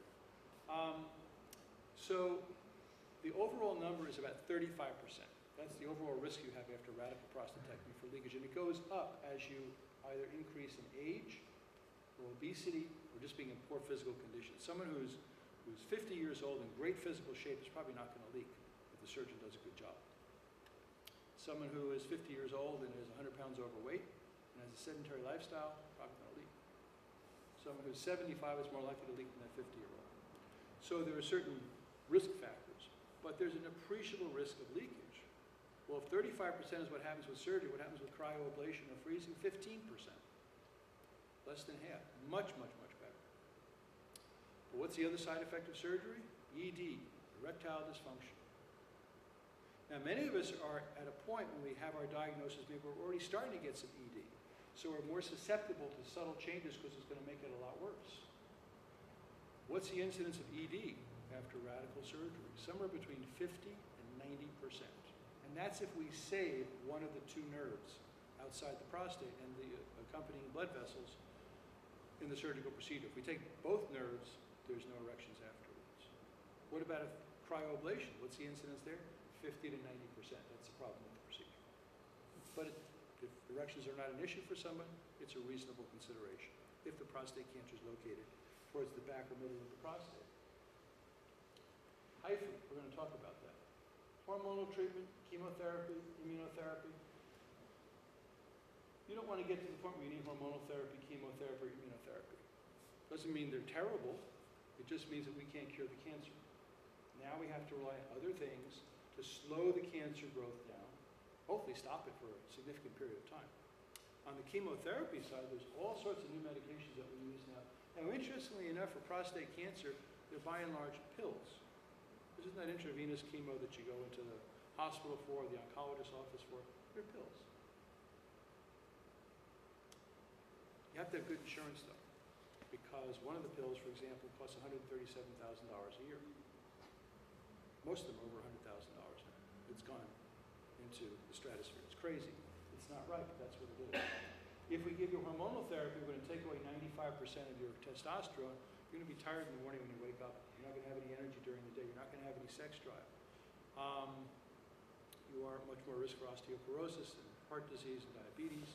So the overall number is about 35%. That's the overall risk you have after radical prostatectomy for leakage. And it goes up as you either increase in age or obesity or just being in poor physical condition. Someone who's 50 years old in great physical shape is probably not going to leak if the surgeon does a good job. Someone who is 50 years old and is 100 pounds overweight and has a sedentary lifestyle, probably going to leak. Someone who's 75 is more likely to leak than that 50-year-old. So there are certain risk factors, but there's an appreciable risk of leakage. Well, if 35% is what happens with surgery, what happens with cryoablation or freezing? 15%. Less than half. Much, much, much better. But what's the other side effect of surgery? ED, erectile dysfunction. Now, many of us are at a point when we have our diagnosis, maybe we're already starting to get some ED. So we're more susceptible to subtle changes because it's going to make it a lot worse. What's the incidence of ED after radical surgery? Somewhere between 50 and 90%. And that's if we save one of the 2 nerves outside the prostate and the accompanying blood vessels in the surgical procedure. If we take both nerves, there's no erections afterwards. What about a cryoablation? What's the incidence there? 50 to 90%. That's the problem with the procedure. But if erections are not an issue for someone, it's a reasonable consideration if the prostate cancer is located towards the back or middle of the prostate. HIFU, we're going to talk about that. Hormonal treatment, chemotherapy, immunotherapy. You don't want to get to the point where you need hormonal therapy, chemotherapy, or immunotherapy. Doesn't mean they're terrible. It just means that we can't cure the cancer. Now we have to rely on other things to slow the cancer growth down, hopefully stop it for a significant period of time. On the chemotherapy side, there's all sorts of new medications that we use now. Now, interestingly enough, for prostate cancer, they're by and large pills. This is not intravenous chemo that you go into the hospital for, the oncologist's office for. They're pills. You have to have good insurance, though, because one of the pills, for example, costs $137,000 a year. Most of them are over $100,000 now. It's gone into the stratosphere. It's crazy. It's not right, but that's what it is. If we give you hormonal therapy, we're going to take away 95% of your testosterone. You're going to be tired in the morning when you wake up. You're not going to have any energy during the day. You're not going to have any sex drive. You are much more risk for osteoporosis and heart disease and diabetes.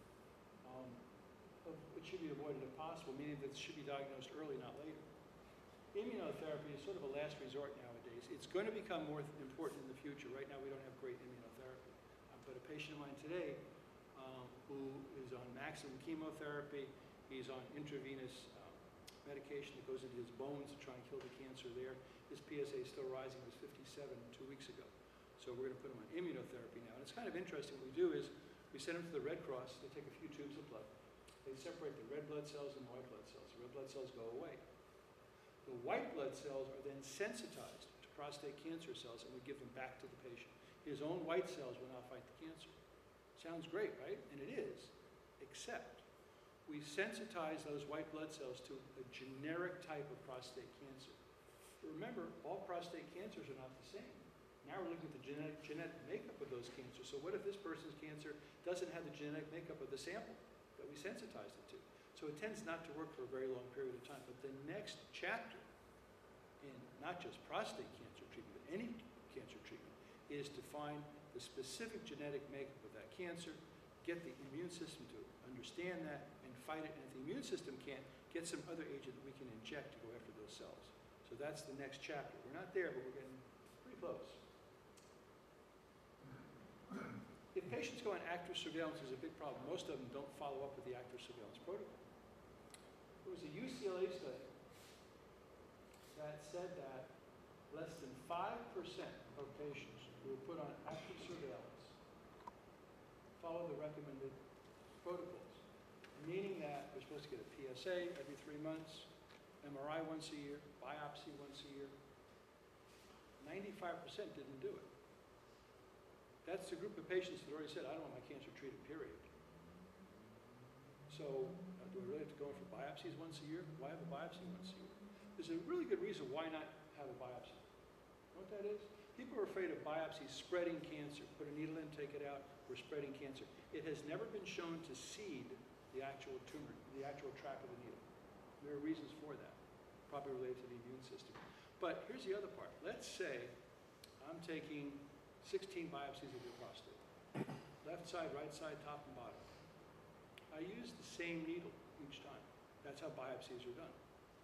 It should be avoided if possible, meaning that it should be diagnosed early, not later. Immunotherapy is sort of a last resort nowadays. It's going to become more important in the future. Right now we don't have great immunotherapy. But a patient of mine today who is on maximum chemotherapy, he's on intravenous medication that goes into his bones to try and kill the cancer there. His PSA is still rising. It was 57 2 weeks ago. So we're going to put him on immunotherapy now. And it's kind of interesting. What we do is we send him to the Red Cross. They take a few tubes of blood. They separate the red blood cells and the white blood cells. The red blood cells go away. The white blood cells are then sensitized to prostate cancer cells, and we give them back to the patient. His own white cells will now fight the cancer. Sounds great, right? And it is, except we sensitize those white blood cells to a generic type of prostate cancer. But remember, all prostate cancers are not the same. Now we're looking at the genetic makeup of those cancers. So what if this person's cancer doesn't have the genetic makeup of the sample that we sensitized it to? So it tends not to work for a very long period of time. But the next chapter in not just prostate cancer treatment, but any cancer treatment, is to find the specific genetic makeup of that cancer, get the immune system to understand that, and fight it. And if the immune system can't, get some other agent that we can inject to go after those cells. So that's the next chapter. We're not there, but we're getting pretty close. If patients go on active surveillance, there's a big problem. Most of them don't follow up with the active surveillance protocol. There was a UCLA that said that less than 5% of patients who were put on active surveillance followed the recommended protocols, meaning that they're supposed to get a PSA every 3 months, MRI once a year, biopsy once a year. 95% didn't do it. That's the group of patients that already said, I don't want my cancer treated, period. So, do I really have to go in for biopsies once a year? Why have a biopsy once a year? There's a really good reason why not have a biopsy. You know what that is? People are afraid of biopsies spreading cancer. Put a needle in, take it out, we're spreading cancer. It has never been shown to seed the actual tumor, the actual track of the needle. There are reasons for that, probably related to the immune system. But here's the other part. Let's say I'm taking 16 biopsies of your prostate. Left side, right side, top and bottom. I use the same needle each time. That's how biopsies are done.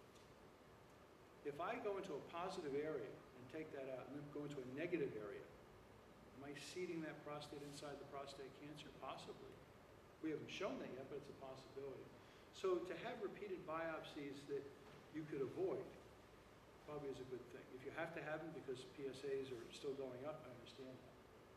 If I go into a positive area and take that out and then go into a negative area, am I seeding that prostate inside the prostate cancer? Possibly. We haven't shown that yet, but it's a possibility. So to have repeated biopsies that you could avoid probably is a good thing. If you have to have them because PSAs are still going up, I understand that.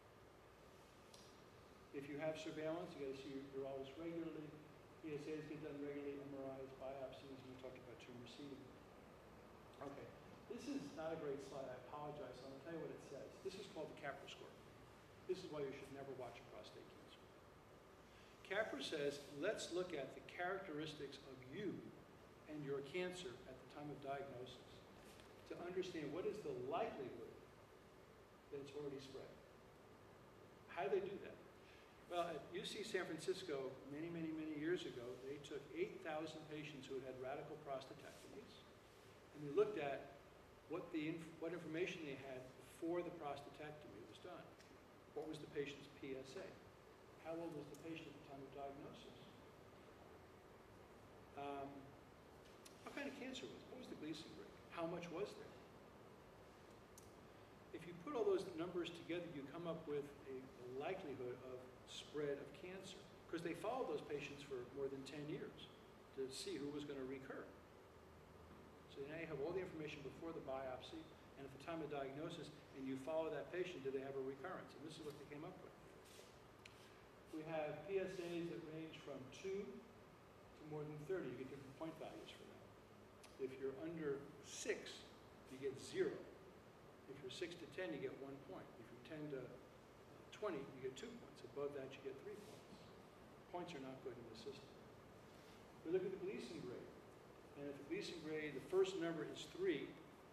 If you have surveillance, you got to see your urologist regularly. PSAs get done regularly, MRIs, biopsies, and we talked about tumor seeding. Okay, this is not a great slide. I apologize. So I'm going to tell you what it says. This is called the Capra score. This is why you should never watch a prostate cancer. Capra says, let's look at the characteristics of you and your cancer at the time of diagnosis to understand what is the likelihood that it's already spread. How do they do that? Well, at UC San Francisco, many years ago, they took 8,000 patients who had had radical prostatectomies, and they looked at what information they had before the prostatectomy was done. What was the patient's PSA? How old was the patient at the time of diagnosis? What kind of cancer was it? What was the Gleason grade? How much was there? If you put all those numbers together, you come up with a likelihood of spread of cancer, because they followed those patients for more than 10 years to see who was going to recur. So now you have all the information before the biopsy and at the time of diagnosis, and you follow that patient, do they have a recurrence? And this is what they came up with. We have PSAs that range from 2 to more than 30. You get different point values for that. If you're under 6, you get 0. If you're 6 to 10, you get 1 point. If you're 10 to 20, you get 2 points. Above that, you get 3 points. Points are not good in the system. We look at the Gleason grade. And if the Gleason grade, the first number is 3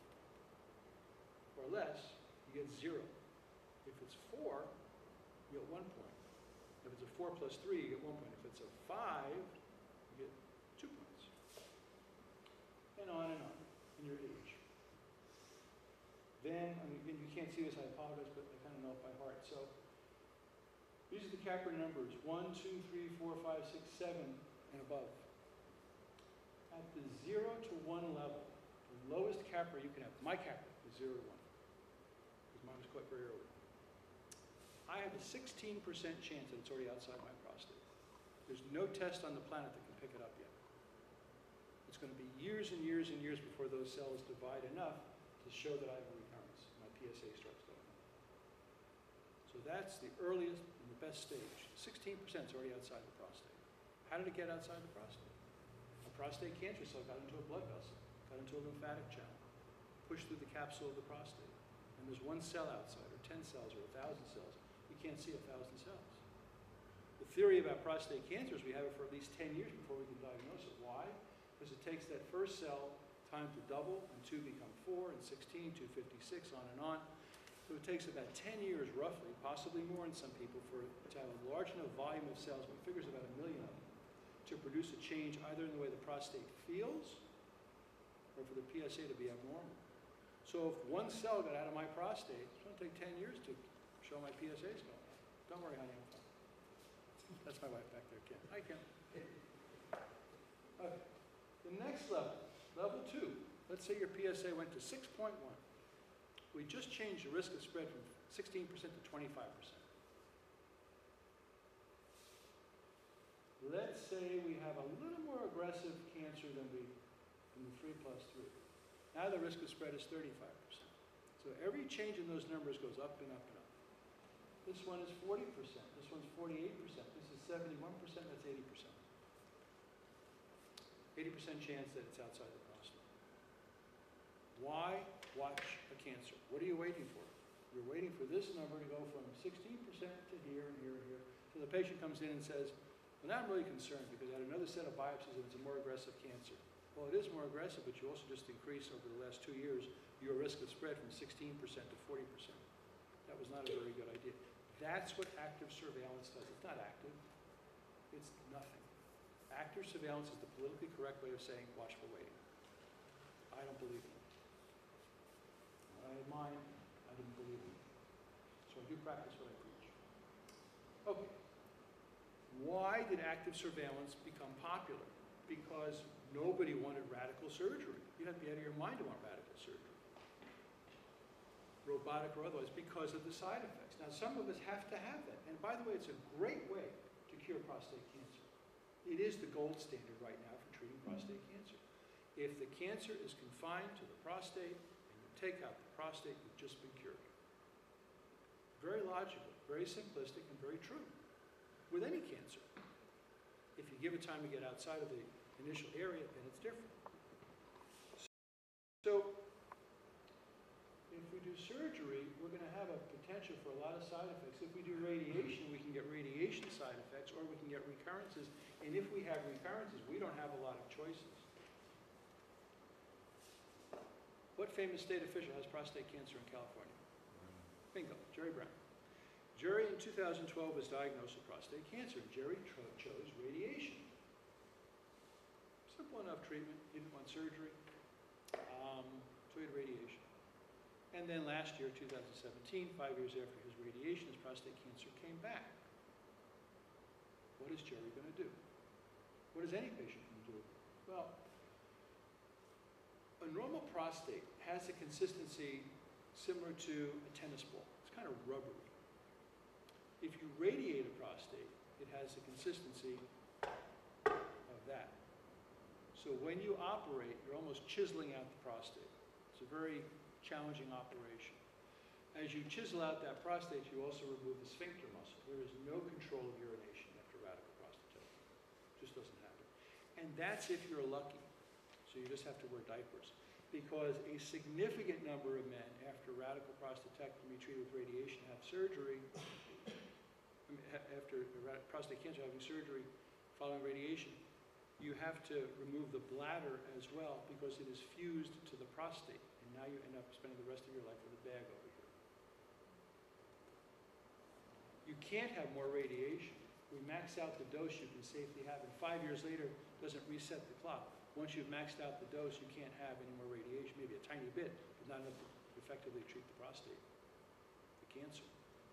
or less, you get 0. If it's 4, you get 1 point. If it's a 4 plus 3, you get 1 point. If it's a 5, you get 2 points. And on, in your age. Then, I mean, you can't see this, I apologize, but I kind of know it by heart. So, these are the Capra numbers, 1, 2, 3, 4, 5, 6, 7, and above. At the 0 to 1 level, the lowest Capra you can have, my Capra is 0 to 1, because mine was caught very early. I have a 16% chance that it's already outside my prostate. There's no test on the planet that can pick it up yet. It's going to be years and years and years before those cells divide enough to show that I have a recurrence. My PSA starts going up. So that's the earliest and the best stage. 16% is already outside the prostate. How did it get outside the prostate? A prostate cancer cell got into a blood vessel, got into a lymphatic channel, pushed through the capsule of the prostate. And there's 1 cell outside, or 10 cells, or 1,000 cells. You can't see 1,000 cells. The theory about prostate cancer is we have it for at least 10 years before we can diagnose it. Why? Because it takes that first cell time to double, and 2 become 4, and 16, 256, on and on. So it takes about 10 years, roughly, possibly more in some people, to have a large enough volume of cells, one figures about 1 million of them, to produce a change either in the way the prostate feels, or for the PSA to be abnormal. So if 1 cell got out of my prostate, it's going to take 10 years to show my PSA's going up. Don't worry, honey, I'm fine. That's my wife back there, Kim. Hi, Kim. Okay. The next level, level 2. Let's say your PSA went to 6.1. We just changed the risk of spread from 16% to 25%. Let's say we have a little more aggressive cancer than the 3+3. Now the risk of spread is 35%. So every change in those numbers goes up and up and up. This one is 40%, this one's 48%, this is 71%, that's 80%. 80% chance that it's outside the prostate. Why watch a cancer? What are you waiting for? You're waiting for this number to go from 16% to here and here and here. So the patient comes in and says, well, now I'm really concerned because I had another set of biopsies and it's a more aggressive cancer. Well, it is more aggressive, but you also just increased over the last 2 years your risk of spread from 16% to 40%. That was not a very good idea. That's what active surveillance does. It's not active. It's nothing. Active surveillance is the politically correct way of saying watchful waiting. I don't believe in it. When I had mine, I didn't believe in it. So I do practice what I preach. Okay. Why did active surveillance become popular? Because nobody wanted radical surgery. You'd have to be out of your mind to want radical surgery. Robotic or otherwise, because of the side effects. Now, some of us have to have that. And by the way, it's a great way to cure prostate cancer. It is the gold standard right now for treating prostate cancer. If the cancer is confined to the prostate and you take out the prostate, you've just been cured. Very logical, very simplistic, and very true. With any cancer. If you give it time to get outside of the initial area, then it's different. So, if we do surgery, we're going to have a potential for a lot of side effects. If we do radiation, we can get radiation side effects, or we can get recurrences. And if we have recurrences, we don't have a lot of choices. What famous state official has prostate cancer in California? Bingo, Jerry Brown. Jerry in 2012 was diagnosed with prostate cancer. Jerry chose radiation. Simple enough treatment, didn't want surgery, so he had radiation. And then last year, 2017, 5 years after his radiation, his prostate cancer came back. What is Jerry going to do? What is any patient going to do? Well, a normal prostate has a consistency similar to a tennis ball. It's kind of rubbery. If you radiate a prostate, it has the consistency of that. So when you operate, you're almost chiseling out the prostate. It's a very challenging operation. As you chisel out that prostate, you also remove the sphincter muscle. There is no control of urination after radical prostatectomy. It just doesn't happen. And that's if you're lucky. So you just have to wear diapers. Because a significant number of men after radical prostatectomy treated with radiation have surgery, after prostate cancer having surgery following radiation, you have to remove the bladder as well because it is fused to the prostate. And now you end up spending the rest of your life with a bag over here. You can't have more radiation. We max out the dose you can safely have, and 5 years later doesn't reset the clock. Once you've maxed out the dose, you can't have any more radiation, maybe a tiny bit, but not enough to effectively treat the prostate, the cancer.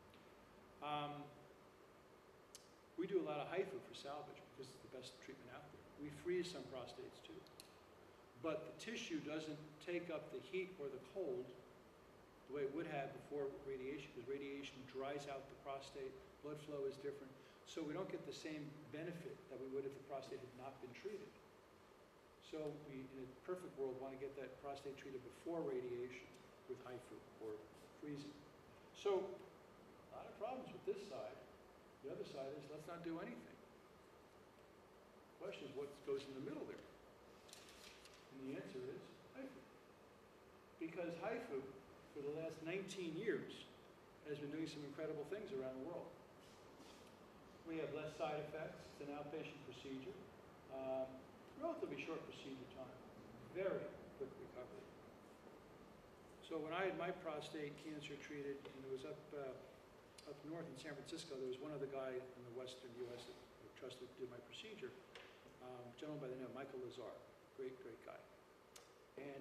We do a lot of HIFU for salvage because it's the best treatment out there. We freeze some prostates too. But the tissue doesn't take up the heat or the cold the way it would have before radiation, because radiation dries out the prostate, blood flow is different, so we don't get the same benefit that we would if the prostate had not been treated. So we, in a perfect world, want to get that prostate treated before radiation with HIFU or freezing. So a lot of problems with this side. The other side is, let's not do anything. The question is, what goes in the middle there? And the answer is HIFU. Because HIFU, for the last 19 years, has been doing some incredible things around the world. We have less side effects. It's an outpatient procedure. Relatively short procedure time. Very quick recovery. So when I had my prostate cancer treated, and it was up north in San Francisco, there was one other guy in the western U.S. that I trusted to do my procedure, a gentleman by the name of Michael Lazar, great guy. And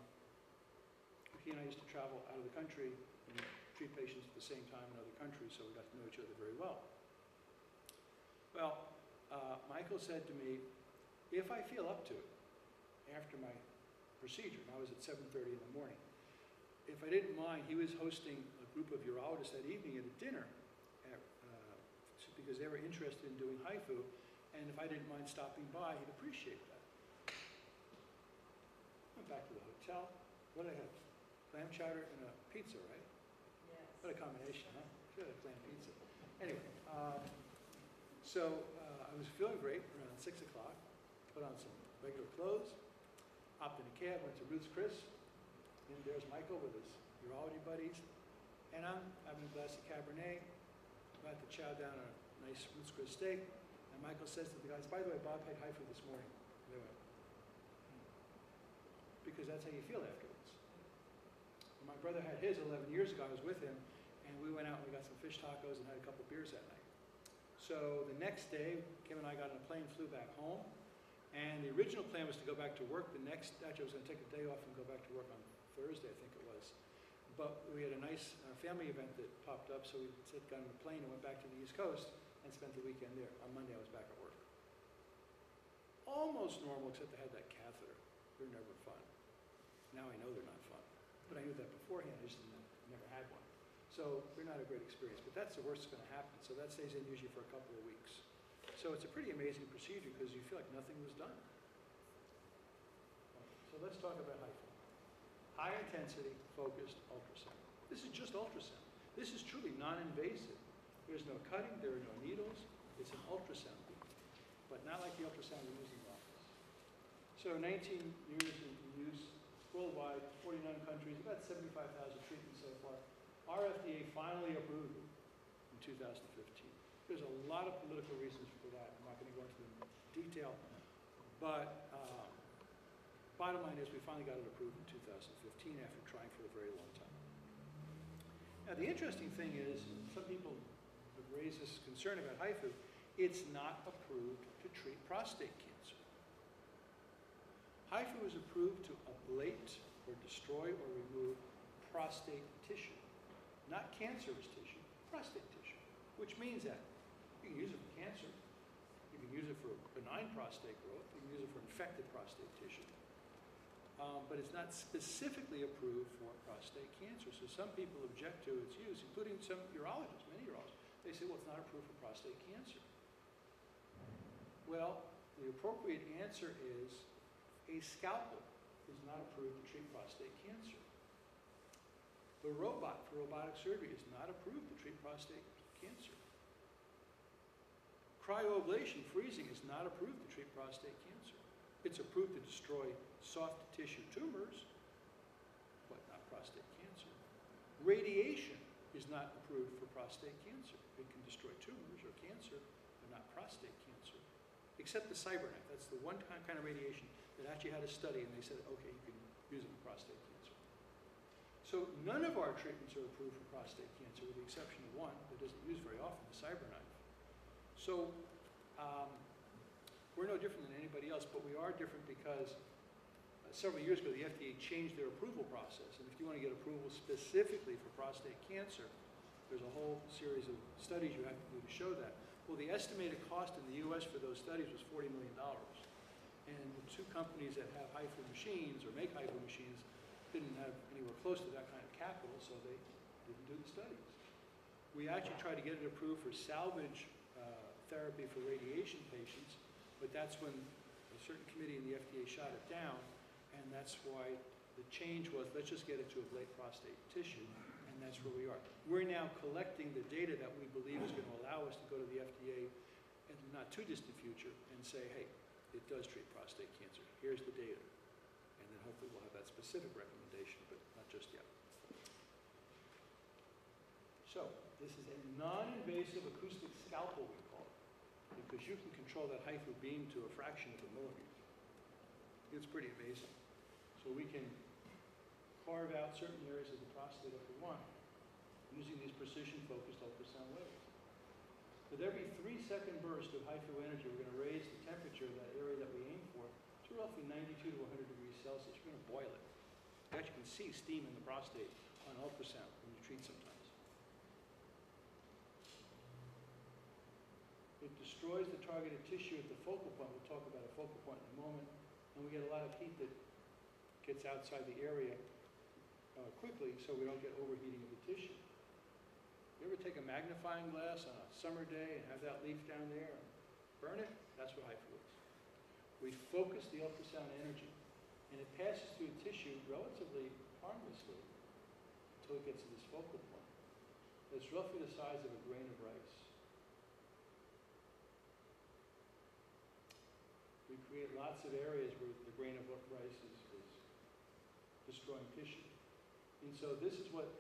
he and I used to travel out of the country and treat patients at the same time in other countries, so we got to know each other very well. Well, Michael said to me, if I feel up to it after my procedure, and I was at 7:30 in the morning, if I didn't mind, he was hosting a group of urologists that evening at a dinner because they were interested in doing HIFU, and if I didn't mind stopping by, he'd appreciate that. went back to the hotel. What did I have? Clam chowder and a pizza, right? Yes. What a combination, huh? Should have clam pizza. Anyway, I was feeling great around 6 o'clock. Put on some regular clothes, hopped in a cab, went to Ruth's Chris. And there's Michael with his urology buddies. And I'm having a glass of Cabernet, about to chow down a nice Ruth's Chris steak. And Michael says to the guys, by the way, Bob had HIFU this morning. And they went, because that's how you feel afterwards. And my brother had his 11 years ago. I was with him, and we went out and we got some fish tacos and had a couple beers that night. So the next day, Kim and I got on a plane, flew back home. And the original plan was to go back to work actually I was going to take a day off and go back to work on Thursday, I think it was. But we had a nice family event that popped up, so we got on the plane and went back to the East Coast and spent the weekend there. On Monday, I was back at work. Almost normal, except I had that catheter. They're never fun. Now I know they're not fun. But I knew that beforehand, I just never had one. So they're not a great experience, but that's the worst that's going to happen. So that stays in usually for a couple of weeks. So it's a pretty amazing procedure because you feel like nothing was done. So let's talk about HIFU. High intensity focused ultrasound. This is just ultrasound. This is truly non-invasive. There's no cutting, there are no needles. It's an ultrasound beam, but not like the ultrasound we use in the office. So 19 years in use worldwide, 49 countries, about 75,000 treatments so far. Our FDA finally approved it in 2015. There's a lot of political reasons for that. I'm not going to go into them in detail, but bottom line is we finally got it approved in 2015 after trying for a very long time. Now the interesting thing is, some people have raised this concern about HIFU, it's not approved to treat prostate cancer. HIFU is approved to ablate or destroy or remove prostate tissue, not cancerous tissue, prostate tissue, which means that you can use it for cancer, you can use it for benign prostate growth, you can use it for infected prostate tissue, but it's not specifically approved for prostate cancer. So some people object to its use, including some urologists, many urologists. They say, well, it's not approved for prostate cancer. Well, the appropriate answer is a scalpel is not approved to treat prostate cancer. The robot for robotic surgery is not approved to treat prostate cancer. Cryoablation, freezing, is not approved to treat prostate cancer. It's approved to destroy soft tissue tumors, but not prostate cancer. Radiation is not approved for prostate cancer. It can destroy tumors or cancer, but not prostate cancer. Except the CyberKnife. That's the one kind of radiation that actually had a study, and they said, okay, you can use it for prostate cancer. So none of our treatments are approved for prostate cancer, with the exception of one that isn't used very often, the CyberKnife. So we're no different than anybody else, but we are different because several years ago the FDA changed their approval process. And if you want to get approval specifically for prostate cancer, there's a whole series of studies you have to do to show that. Well, the estimated cost in the US for those studies was $40 million. And the two companies that have HIFU machines or make HIFU machines didn't have anywhere close to that kind of capital, so they didn't do the studies. We actually tried to get it approved for salvage therapy for radiation patients, but that's when a certain committee in the FDA shot it down, and that's why the change was, let's just get it to ablate prostate tissue, and that's where we are. We're now collecting the data that we believe is going to allow us to go to the FDA in the not too distant future and say, hey, it does treat prostate cancer. Here's the data. And then hopefully we'll have that specific recommendation, but not just yet. So this is a non-invasive acoustic scalpel, we call it, because you can control that HIFU beam to a fraction of a millimeter. It's pretty amazing. So we can carve out certain areas of the prostate if we want, using these precision-focused ultrasound waves. With every 3-second burst of HIFU energy, we're going to raise the temperature of that area that we aim for to roughly 92 to 100 degrees Celsius. We're going to boil it. You actually can see steam in the prostate on ultrasound when you treat sometimes. It destroys the targeted tissue at the focal point. We'll talk about a focal point in a moment. And we get a lot of heat that gets outside the area quickly so we don't get overheating of the tissue. You ever take a magnifying glass on a summer day and have that leaf down there and burn it? That's what HIFU is. We focus the ultrasound energy And it passes through the tissue relatively harmlessly until it gets to this focal point. It's roughly the size of a grain of rice. We create lots of areas where the grain of rice is destroying tissue. And so this is what,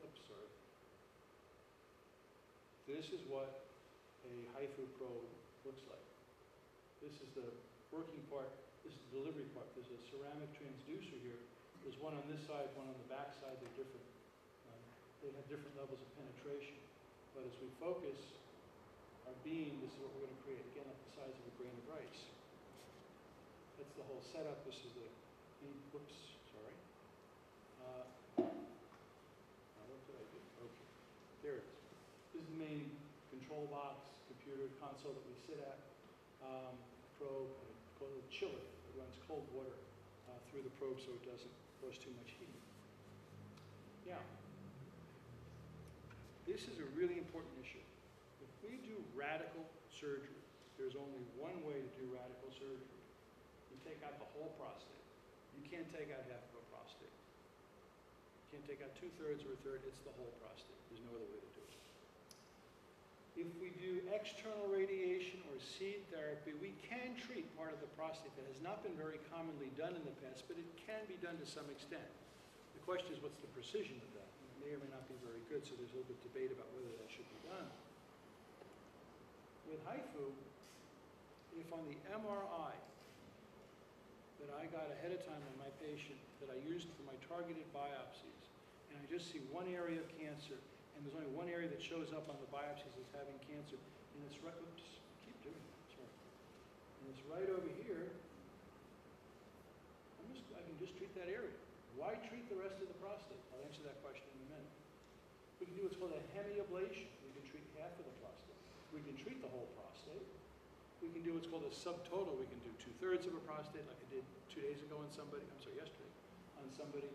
this is what a HIFU probe looks like. This is the working part, this is the delivery part. There's a ceramic transducer here. There's one on this side, one on the back side. They're different. They have different levels of penetration. But as we focus our beam, this is what we're going to create. Again, like the size of a grain of rice. That's the whole setup. This is the, whoops, sorry. What did I do? Okay, there it is. This is the main control box, computer console that we sit at. Probe, called a chiller. It runs cold water through the probe so it doesn't cause too much heat. Now, this is a really important issue. If we do radical surgery, there's only one way to do radical surgery. You take out the whole prostate. You can't take out half of a prostate. You can't take out 2/3 or a third. It's the whole prostate. There's no other way to do it. If we do external radiation or seed therapy, we can treat part of the prostate. That has not been very commonly done in the past, but it can be done to some extent. The question is, what's the precision of that? It may or may not be very good, so there's a little bit of debate about whether that should be done. With HIFU, if on the MRI that I got ahead of time on my patient that I used for my targeted biopsies, and I just see one area of cancer, and there's only one area that shows up on the biopsies as having cancer, and it's right, oops, keep doing that, sorry. And it's right over here. I can just treat that area. Why treat the rest of the prostate? I'll answer that question in a minute. We can do what's called a hemiablation. We can treat half of the prostate. We can treat the whole prostate. We can do what's called a subtotal. We can do 2/3 of a prostate, like I did 2 days ago on somebody, yesterday, on somebody.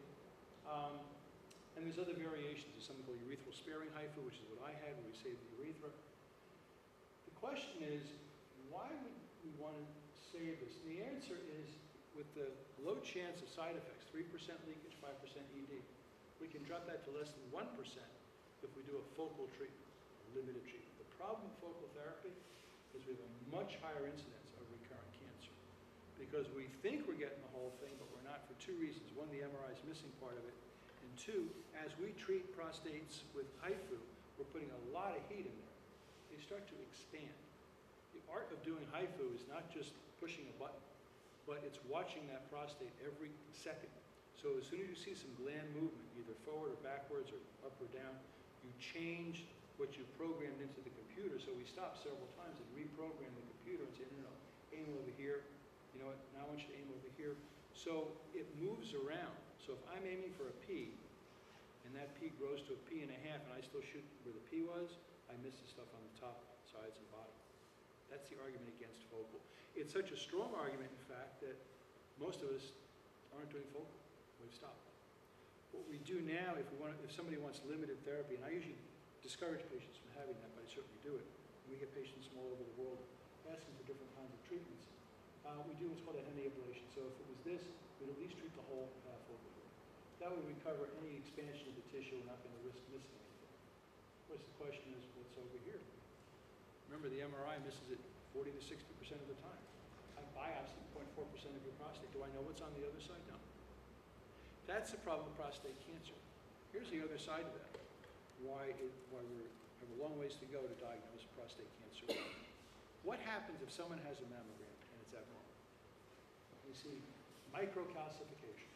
And there's other variations. There's something called urethral sparing HIFU, which is what I had, where we save the urethra. The question is, why would we want to save this? And the answer is, with the low chance of side effects, 3% leakage, 5% ED, we can drop that to less than 1% if we do a focal treatment, a limited treatment. The problem with focal therapy is we have a much higher incidence of recurrent cancer because we think we're getting the whole thing, but we're not for two reasons. One, the MRI is missing part of it. And two, as we treat prostates with HIFU, we're putting a lot of heat in there. They start to expand. The art of doing HIFU is not just pushing a button, but it's watching that prostate every second. So as soon as you see some gland movement, either forward or backwards or up or down, you change what you programmed into the computer. So we stop several times and reprogram the computer and say, no, aim over here. You know what, now I want you to aim over here. So it moves around. So if I'm aiming for a P, and that P grows to a P and a half, and I still shoot where the P was, I miss the stuff on the top, sides, and bottom. That's the argument against focal. It's such a strong argument, in fact, that most of us aren't doing focal. We've stopped. What we do now, if somebody wants limited therapy, and I usually discourage patients from having that, but I certainly do it. We get patients from all over the world asking for different kinds of treatments. We do what's called a hemiablation. So if it was this, we'd at least treat the whole half over here. That would recover any expansion of the tissue. We're not going to risk missing anything. Of course, the question is, what's over here? Remember, the MRI misses it 40 to 60% of the time. I biopsy 0.4% of your prostate. Do I know what's on the other side? No. That's the problem with prostate cancer. Here's the other side of that. Why we have a long ways to go to diagnose prostate cancer. What happens if someone has a mammogram and it's abnormal? We see microcalcifications,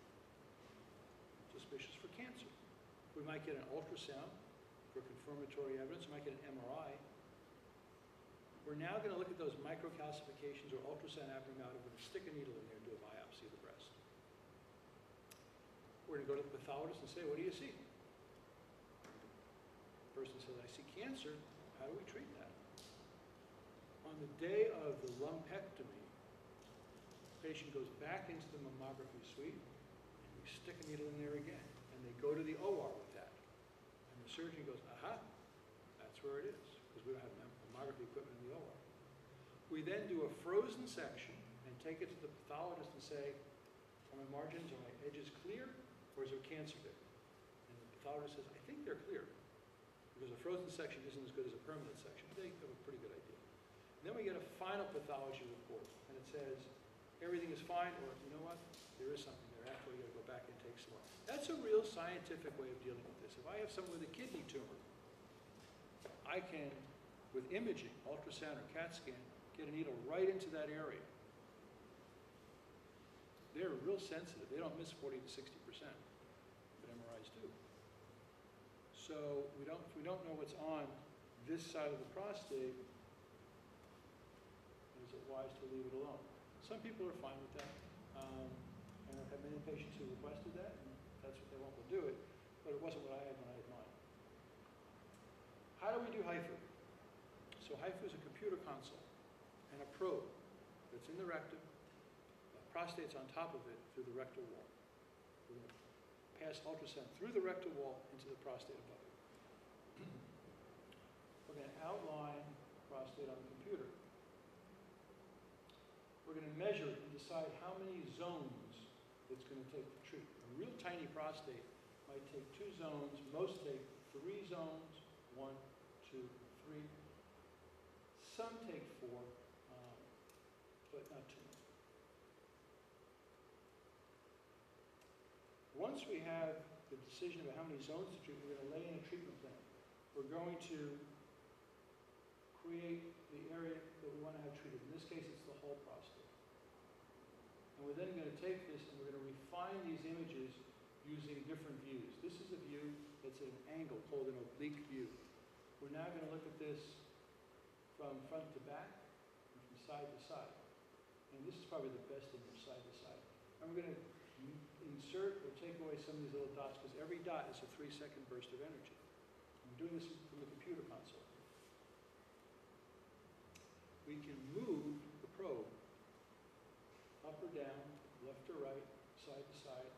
suspicious for cancer. We might get an ultrasound for confirmatory evidence. We might get an MRI. We're now going to look at those microcalcifications or ultrasound abnormality. We're going to stick a needle in there and do a biopsy of the breast. We're going to go to the pathologist and say, what do you see? The person says, I see cancer. How do we treat that? On the day of the lumpectomy, the patient goes back into the mammography suite, and we stick a needle in there again. And they go to the OR with that. And the surgeon goes, aha, that's where it is, because we don't have mammography equipment in the OR. We then do a frozen section and take it to the pathologist and say, from a margins, are my edges clear, or is there cancer there? And the pathologist says, I think they're clear, because a frozen section isn't as good as a permanent section. They have a pretty good idea. And then we get a final pathology report, and it says, everything is fine, or you know what, there is something there. After you got to go back and take some more. That's a real scientific way of dealing with this. If I have someone with a kidney tumor, I can, with imaging, ultrasound or CAT scan, get a needle right into that area. They're real sensitive. They don't miss 40 to 60%, but MRIs do. So if we don't know what's on this side of the prostate, is it wise to leave it alone? Some people are fine with that. And I've had many patients who requested that, and that's what they want, we'll do it. But it wasn't what I had when I had mine. How do we do HIFU? So HIFU is a computer console and a probe that's in the rectum. The prostate's on top of it through the rectal wall. We're going to pass ultrasound through the rectal wall into the prostate above it. We're going to outline prostate on the computer. We're going to measure and decide how many zones it's going to take to treat. A real tiny prostate might take 2 zones. Most take 3 zones, 1, 2, 3. Some take 4, but not too many. Once we have the decision about how many zones to treat, we're going to lay in a treatment plan. We're going to create the area that we want to have treated. In this case, it's the whole prostate. And we're then going to take this and we're going to refine these images using different views. This is a view that's at an angle called an oblique view. We're now going to look at this from front to back and from side to side. And this is probably the best image, side to side. And we're going to insert or take away some of these little dots because every dot is a 3-second burst of energy. I'm doing this from the computer console. We can move the probe up or down, left or right, side to side.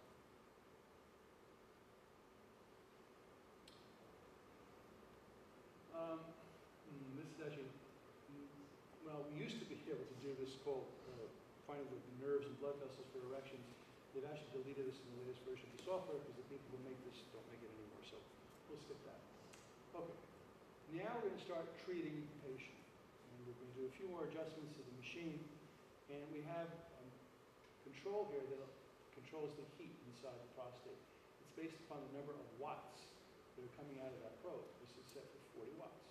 This is actually, well, we used to be able to do this called finding the nerves and blood vessels for erections. They've actually deleted this in the latest version of the software because the people who make this don't make it anymore, so we'll skip that. Okay, now we're going to start treating the patient. And we're going to do a few more adjustments to the machine. And we have a control here that controls the heat inside the prostate. It's based upon the number of watts that are coming out of that probe. This is set for 40 watts.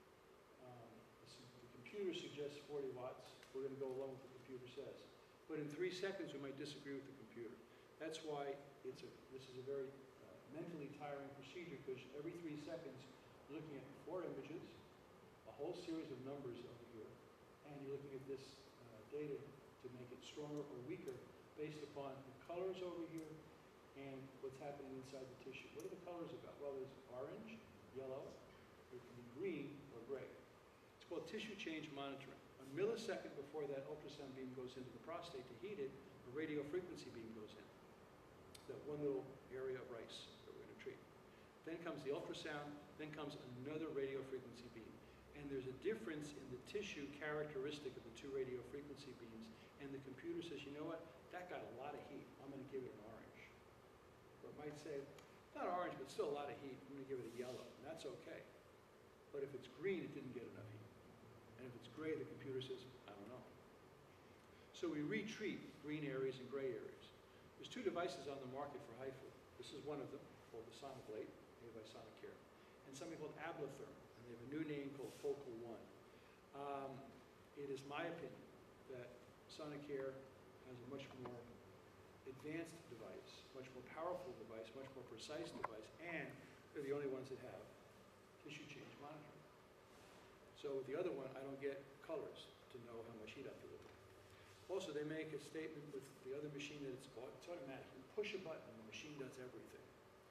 The computer suggests 40 watts. We're going to go along with what the computer says. But in 3 seconds, we might disagree with the computer. That's why this is a very mentally tiring procedure because every 3 seconds, you're looking at 4 images, a whole series of numbers over here, and you're looking at this data to make it stronger or weaker based upon the colors over here and what's happening inside the tissue. What are the colors about? Well, there's orange, yellow, it can be green or gray. It's called tissue change monitoring. A millisecond before that ultrasound beam goes into the prostate to heat it, a radio frequency beam goes in. That one little area of rice that we're going to treat. Then comes the ultrasound, then comes another radio frequency beam. And there's a difference in the tissue characteristic of the 2 radio frequency beams. And the computer says, you know what, that got a lot of heat. I'm going to give it an orange. Or it might say, not orange, but still a lot of heat. I'm going to give it a yellow. And that's okay. But if it's green, it didn't get enough heat. And if it's gray, the computer says, I don't know. So we retreat green areas and gray areas. There's 2 devices on the market for HIFU. This is one of them, called the Sonoblade, made by Sonicare. And something called Ablatherm. They have a new name called Focal One. It is my opinion that Sonicare has a much more advanced device, much more powerful device, much more precise device, and they're the only ones that have tissue change monitoring. So with the other one, I don't get colors to know how much heat I've delivered. Also, they make a statement with the other machine that it's automatic. You push a button, and the machine does everything.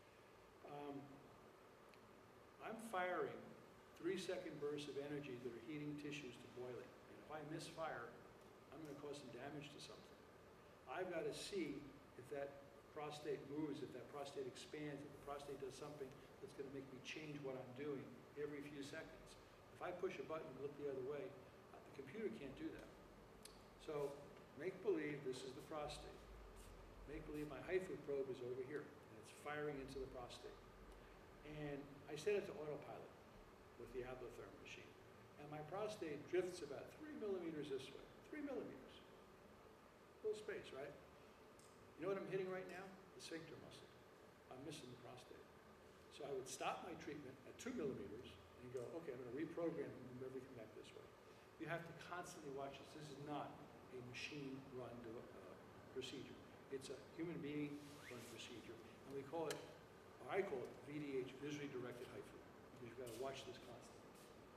I'm firing 3-second bursts of energy that are heating tissues to boiling. And if I misfire, I'm going to cause some damage to something. I've got to see if that prostate moves, if that prostate expands, if the prostate does something that's going to make me change what I'm doing every few seconds. If I push a button and look the other way, the computer can't do that. So make believe this is the prostate. Make believe my HIFU probe is over here, and it's firing into the prostate. And I set it to autopilot with the ablatherm machine. And my prostate drifts about 3 millimeters this way. 3 millimeters. Little space, right? You know what I'm hitting right now? The sphincter muscle. I'm missing the prostate. So I would stop my treatment at 2 millimeters and go, okay, I'm going to reprogram and move everything back this way. You have to constantly watch this. This is not a machine-run procedure. It's a human being-run procedure. And we call it, or I call it VDH, visually directed HIFU, because you've got to watch this constantly.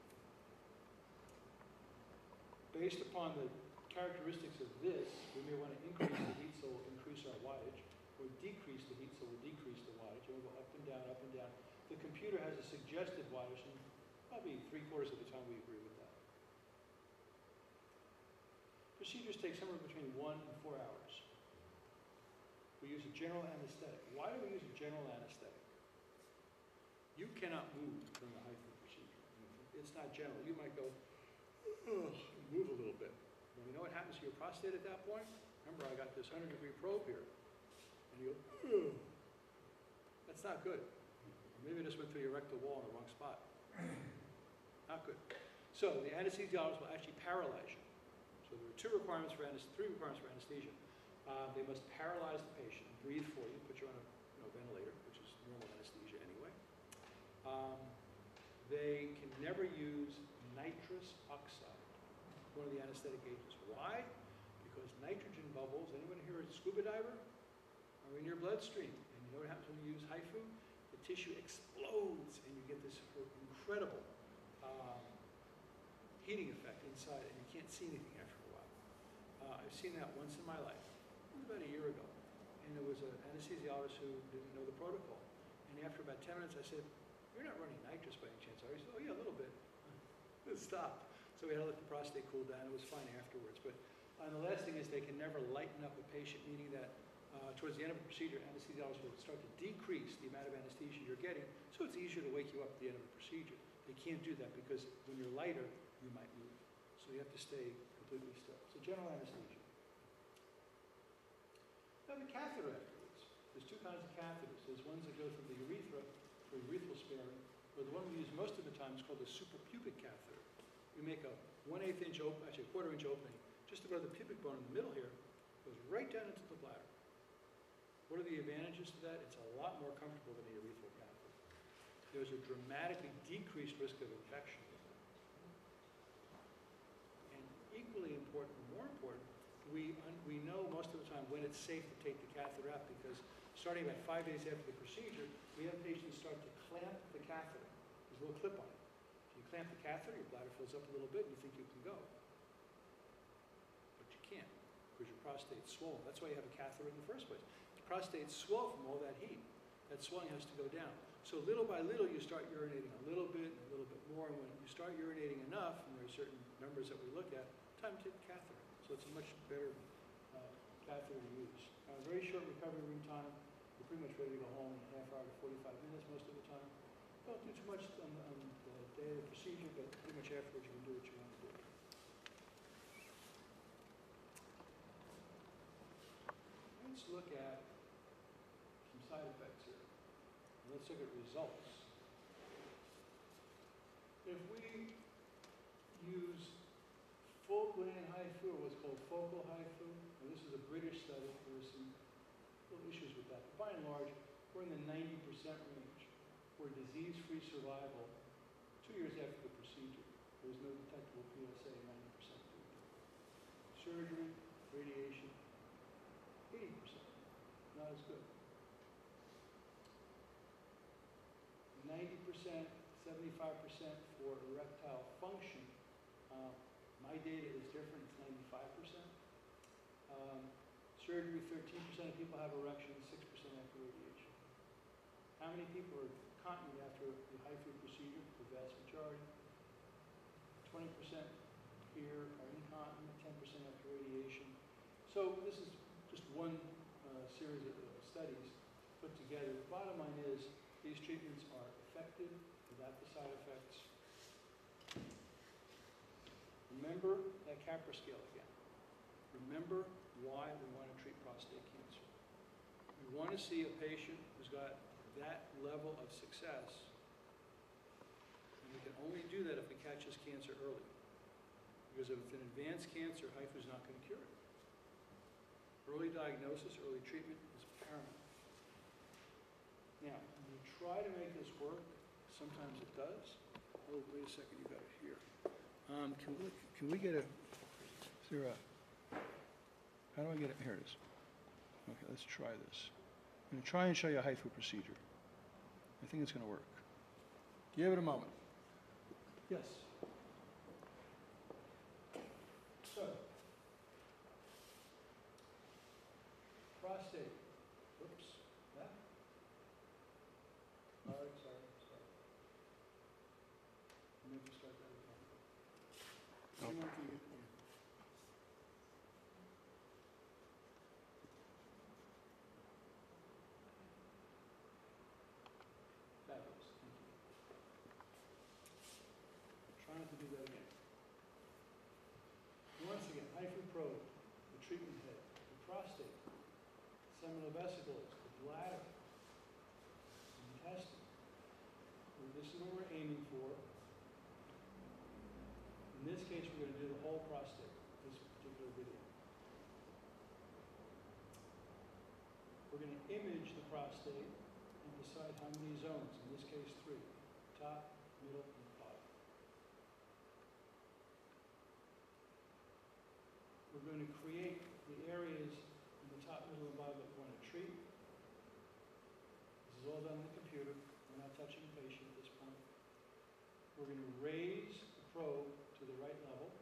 Based upon the characteristics of this, we may want to increase the heat, so we'll increase our wattage, or decrease the heat, so we'll decrease the wattage, and we'll go up and down, up and down. The computer has a suggested wattage, and probably 3/4 of the time we agree with that. Procedures take somewhere between 1 and 4 hours. We use a general anesthetic. Why do we use a general anesthetic? You cannot move during a HIFU procedure. It's not general. You might go, ugh, move a little bit. Well, you know what happens to your prostate at that point? Remember, I got this 100-degree probe here. And you go, ugh. That's not good. Maybe I just went through your rectal wall in the wrong spot. Not good. So the anesthesiologist will actually paralyze you. So there are three requirements for anesthesia. They must paralyze the patient, breathe for you, put you on a ventilator, which is normal anesthesia anyway. They can never use nitrous oxide, one of the anesthetic agents. Why? Because nitrogen bubbles, anyone here a scuba diver? Are in your bloodstream. And you know what happens when you use HIFU? The tissue explodes and you get this incredible heating effect inside, and you can't see anything after a while. I've seen that once in my life. About a year ago, and there was an anesthesiologist who didn't know the protocol. And after about 10 minutes, I said, "You're not running nitrous by any chance, are you?" He said, "Oh yeah, a little bit." Stop. So we had to let the prostate cool down. It was fine afterwards. But the last thing is they can never lighten up a patient, meaning that towards the end of a procedure, anesthesiologists will start to decrease the amount of anesthesia you're getting, so it's easier to wake you up at the end of the procedure. They can't do that because when you're lighter, you might move. So you have to stay completely still. So general anesthesia. Now the catheter afterwards. There's two kinds of catheters. There's ones that go through the urethra for urethral sparing, or the one we use most of the time is called a suprapubic catheter. We make a 1/8 inch opening, actually a 1/4 inch opening, just to go to the pubic bone in the middle here, goes right down into the bladder. What are the advantages to that? It's a lot more comfortable than the urethral catheter. There's a dramatically decreased risk of infection. And equally important, or more important, we know most of the time when it's safe to take the catheter out, because starting about 5 days after the procedure, we have patients start to clamp the catheter. There's a little clip on it. So you clamp the catheter, your bladder fills up a little bit, and you think you can go. But you can't, because your prostate's swollen. That's why you have a catheter in the first place. The prostate's swollen from all that heat. That swelling has to go down. So little by little, you start urinating a little bit and a little bit more. And when you start urinating enough, and there are certain numbers that we look at, time to take the catheter. So it's a much better catheter to use. Very short recovery room time. You're pretty much ready to go home in a half hour to 45 minutes most of the time. Don't do too much on the day of the procedure, but pretty much afterwards you can do what you want to do. Let's look at some side effects here. And let's look at results. If we use full gland HIFU, or what's called focal HIFU, and this is a British study, there were some little issues with that. But by and large, we're in the 90% range for disease-free survival 2 years after the procedure. There was no detectable PSA, 90%. Surgery, radiation, 80%. Not as good. 90%, 75% for erectile function. My data is different, it's 95%. Surgery, 13% of people have erections, 6% after radiation. How many people are continent after the HIFU procedure? The vast majority. 20% here are incontinent, 10% after radiation. So this is just one series of studies put together. The bottom line is these treatments are effective without the side effects. Remember that Capra scale again. Remember why we want to treat prostate cancer. want to see a patient who's got that level of success, and we can only do that if we catch his cancer early. Because if it's an advanced cancer, HIFU is not going to cure it. Early diagnosis, early treatment is paramount. Now, we try to make this work. Sometimes it does. Oh, wait a second, you got it here. Can we get a, is there a, how do I get it? Here it is. Okay, let's try this. I'm going to try and show you a HIFU procedure. I think it's going to work. Give it a moment. Yes. So, prostate. Oops. That. Sorry. Maybe start that again. Oh. Fabulous. Thank you. Try not to do that again. Once again, HIFU probe, the treatment head, the prostate, seminal vesicles, the bladder, the intestine. This is what we're aiming for. In this case, we're going to do the whole prostate, this particular video. We're going to image the prostate and decide how many zones, in this case 3, top, middle, and bottom. We're going to create the areas in the top, middle, and bottom that we want to treat. This is all done on the computer. We're not touching the patient at this point. We're going to raise the probe to the right level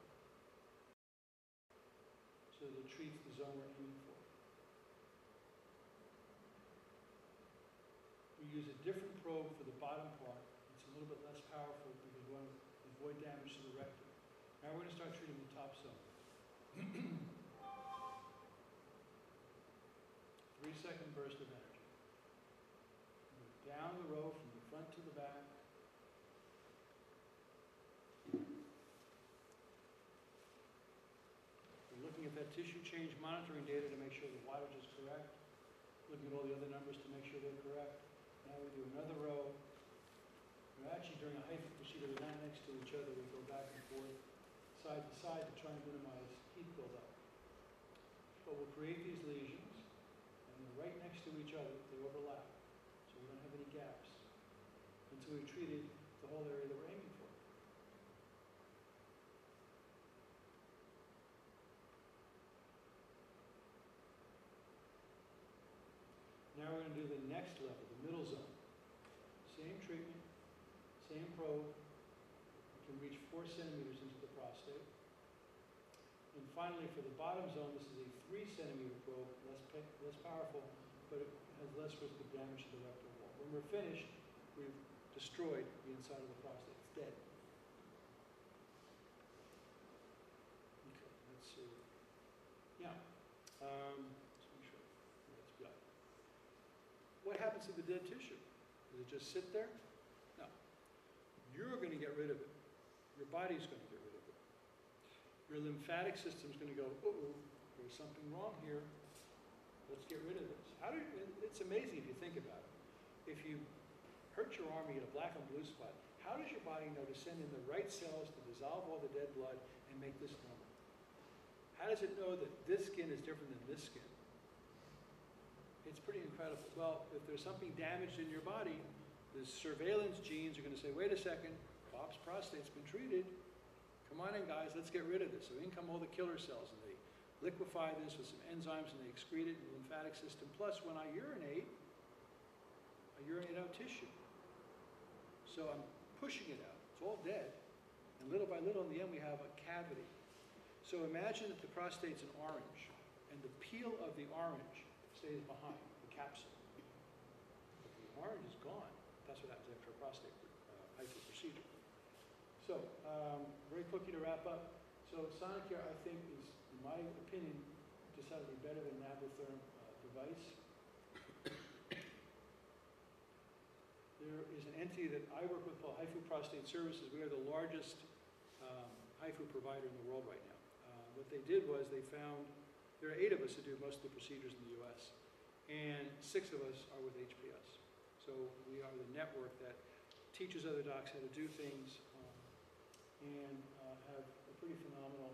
so that it treats the zone we're aiming for. We use a different probe for the bottom part. It's a little bit less powerful because we want to avoid damage to the rectum. Now we're going to start treating the top zone. 3-second burst of energy. Move down the row from the front to the back. We're looking at that tissue change monitoring data to make sure the wattage is correct. Looking at all the other numbers to make sure they're correct. Now we do another row. We're actually, during a HIFU procedure, they're not next to each other. We go back and forth, side to side, to try and minimize heat buildup. But we'll create these lesions, and they're right next to each other. They overlap, so we don't have any gaps until we've treated the whole area that we're aiming for. Now we're going to do the next level, the middle zone. Same treatment, same probe. We can reach 4 centimeters into the prostate. And finally, for the bottom zone, this is a 3-centimeter probe, less powerful, but it has less risk of damage to the rectal wall. When we're finished, we've destroyed the inside of the prostate. It's dead. Okay, let's see. Yeah. Let's make sure. That's good. What happens to the dead tissue? Does it just sit there? No. You're going to get rid of it. Your body's going to get rid of it. Your lymphatic system's going to go, uh-oh, there's something wrong here. Let's get rid of this. It's amazing if you think about it. If you hurt your arm, you get a black and blue spot, how does your body know to send in the right cells to dissolve all the dead blood and make this normal? How does it know that this skin is different than this skin? It's pretty incredible. Well, if there's something damaged in your body, the surveillance genes are going to say, wait a second, Bob's prostate's been treated. Come on in, guys, let's get rid of this. So in come all the killer cells, and they liquefy this with some enzymes, and they excrete it in the lymphatic system. Plus, when I urinate out tissue. So I'm pushing it out. It's all dead. And little by little, in the end, we have a cavity. So imagine that the prostate's an orange, and the peel of the orange stays behind, the capsule. But the orange is gone. That's what happens after a prostate HIFU procedure. So, very quickly to wrap up. So Sonicare, I think, is, in my opinion, decidedly better than an Ablatherm device. There is an entity that I work with called HIFU Prostate Services. We are the largest HIFU provider in the world right now. What they did was they found, there are 8 of us that do most of the procedures in the US, and 6 of us are with HPS. So we are the network that teaches other docs how to do things and have a pretty phenomenal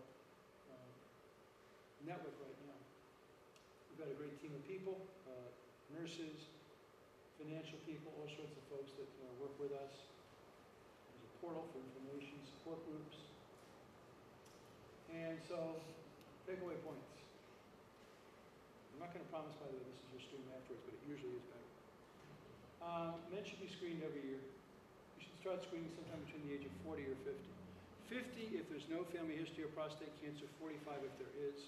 network right now. We've got a great team of people, nurses, financial people, all sorts of folks that work with us. There's a portal for information, support groups. And so, takeaway points. I'm not going to promise, by the way, this is your stream afterwards, but it usually is better. Men should be screened every year. You should start screening sometime between the age of 40 or 50. 50 if there's no family history of prostate cancer, 45 if there is.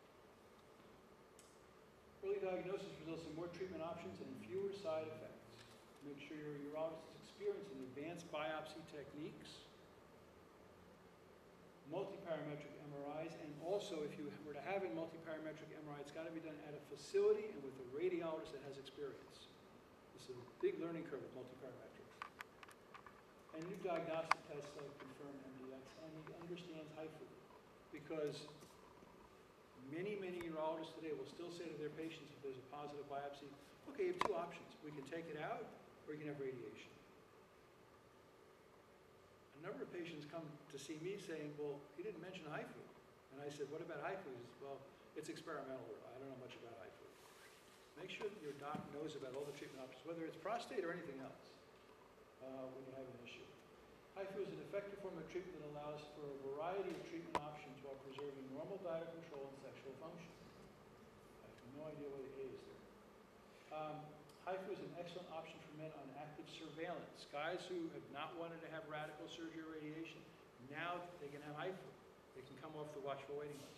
Early diagnosis results in more treatment options and fewer side effects. Make sure your urologist is experienced in advanced biopsy techniques, multiparametric MRIs, and also if you were to have a multiparametric MRI, it's got to be done at a facility and with a radiologist that has experience. This is a big learning curve with multiparametrics. And new diagnostic tests like confirm MDX, and he understands HIFU because many urologists today will still say to their patients if there's a positive biopsy, okay, you have 2 options. We can take it out or you can have radiation. A number of patients come to see me saying, well, he didn't mention HIFU. And I said, what about HIFU? He says, well, it's experimental. I don't know much about HIFU. Make sure that your doc knows about all the treatment options, whether it's prostate or anything else, when you have an issue. HIFU is an effective form of treatment that allows for a variety of treatment options while preserving normal bladder control and sexual function. I have no idea what the A is there. HIFU is an excellent option for men on active surveillance. Guys who have not wanted to have radical surgery or radiation, now they can have HIFU. They can come off the watchful waiting list.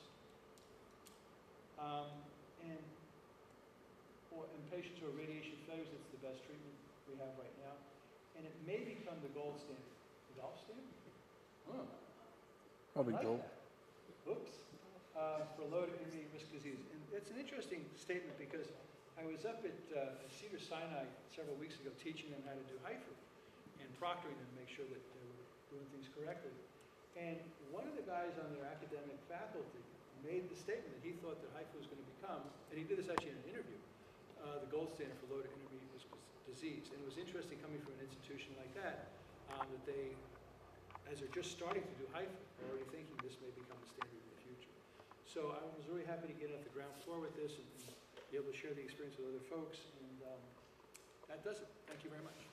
And patients who are radiation failures, it's the best treatment we have right now. And it may become the gold standard. The gold standard? Oh. Probably like gold. that. Oops. For low to intermediate risk disease. And it's an interesting statement because I was up at Cedars-Sinai several weeks ago teaching them how to do HIFU and proctoring them to make sure that they were doing things correctly. And one of the guys on their academic faculty made the statement that he thought that HIFU was going to become, and he did this actually in an interview, the gold standard for low to intermediate risk disease. And it was interesting coming from an institution like that, that they, as they're just starting to do HIFU, are already thinking this may become the standard in the future. So I was really happy to get off the ground floor with this and be able to share the experience with other folks. And that does it. Thank you very much.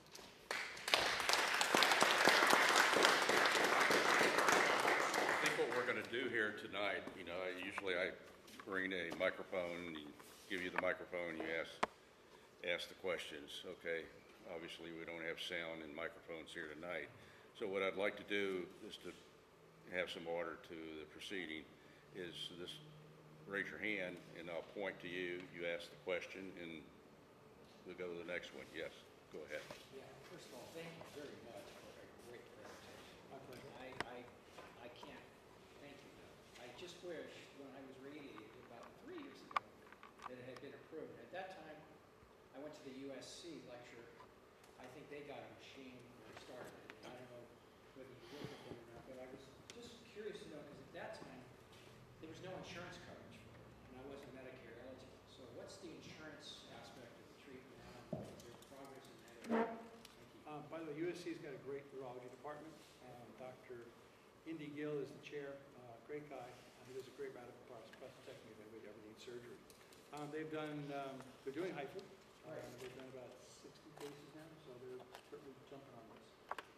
I think what we're going to do here tonight, usually I bring a microphone, give you the microphone, you ask the questions, okay? Obviously, we don't have sound and microphones here tonight. So what I'd like to do is to have some order to the proceeding, is this, raise your hand and I'll point to you, you ask the question, and we'll go to the next one. Yes, go ahead. Yeah, first of all, thank you very much for a great presentation. My pleasure. I can't thank you enough. I just wish when I was radiated about 3 years ago that it had been approved. At that time, I went to the USC lecture. I think they got a machine when they started it. I don't know whether you work with them or not, but I was just curious to know because at that time, there was no insurance coverage for it, and I wasn't Medicare eligible. So what's the insurance aspect of the treatment now? Is there progress in that area? Thank you. By the way, USC's got a great urology department. Dr. Indy Gill is the chair, great guy. He does a great radical prostatectomy if anybody ever needs surgery. They're doing HIFU. They've done about 60 cases now, so they're certainly jumping on this.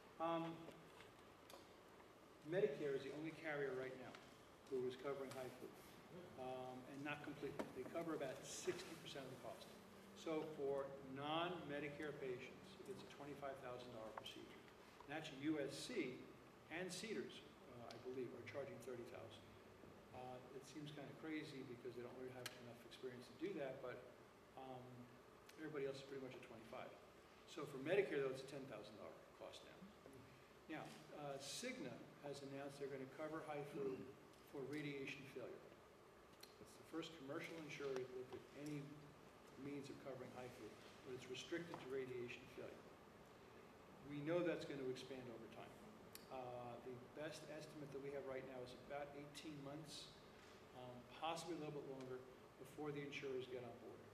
Medicare is the only carrier right now who is covering HIFU, and not completely. They cover about 60% of the cost. So for non-Medicare patients, it's a $25,000 procedure. And actually USC and Cedars, I believe, are charging $30,000. It seems kind of crazy because they don't really have enough experience to do that, but everybody else is pretty much at 25. So for Medicare, though, it's a $10,000 cost now. Now, Cigna has announced they're going to cover HIFU for radiation failure. It's the first commercial insurer to look at any means of covering HIFU, but it's restricted to radiation failure. We know that's going to expand over time. The best estimate that we have right now is about 18 months, possibly a little bit longer, before the insurers get on board.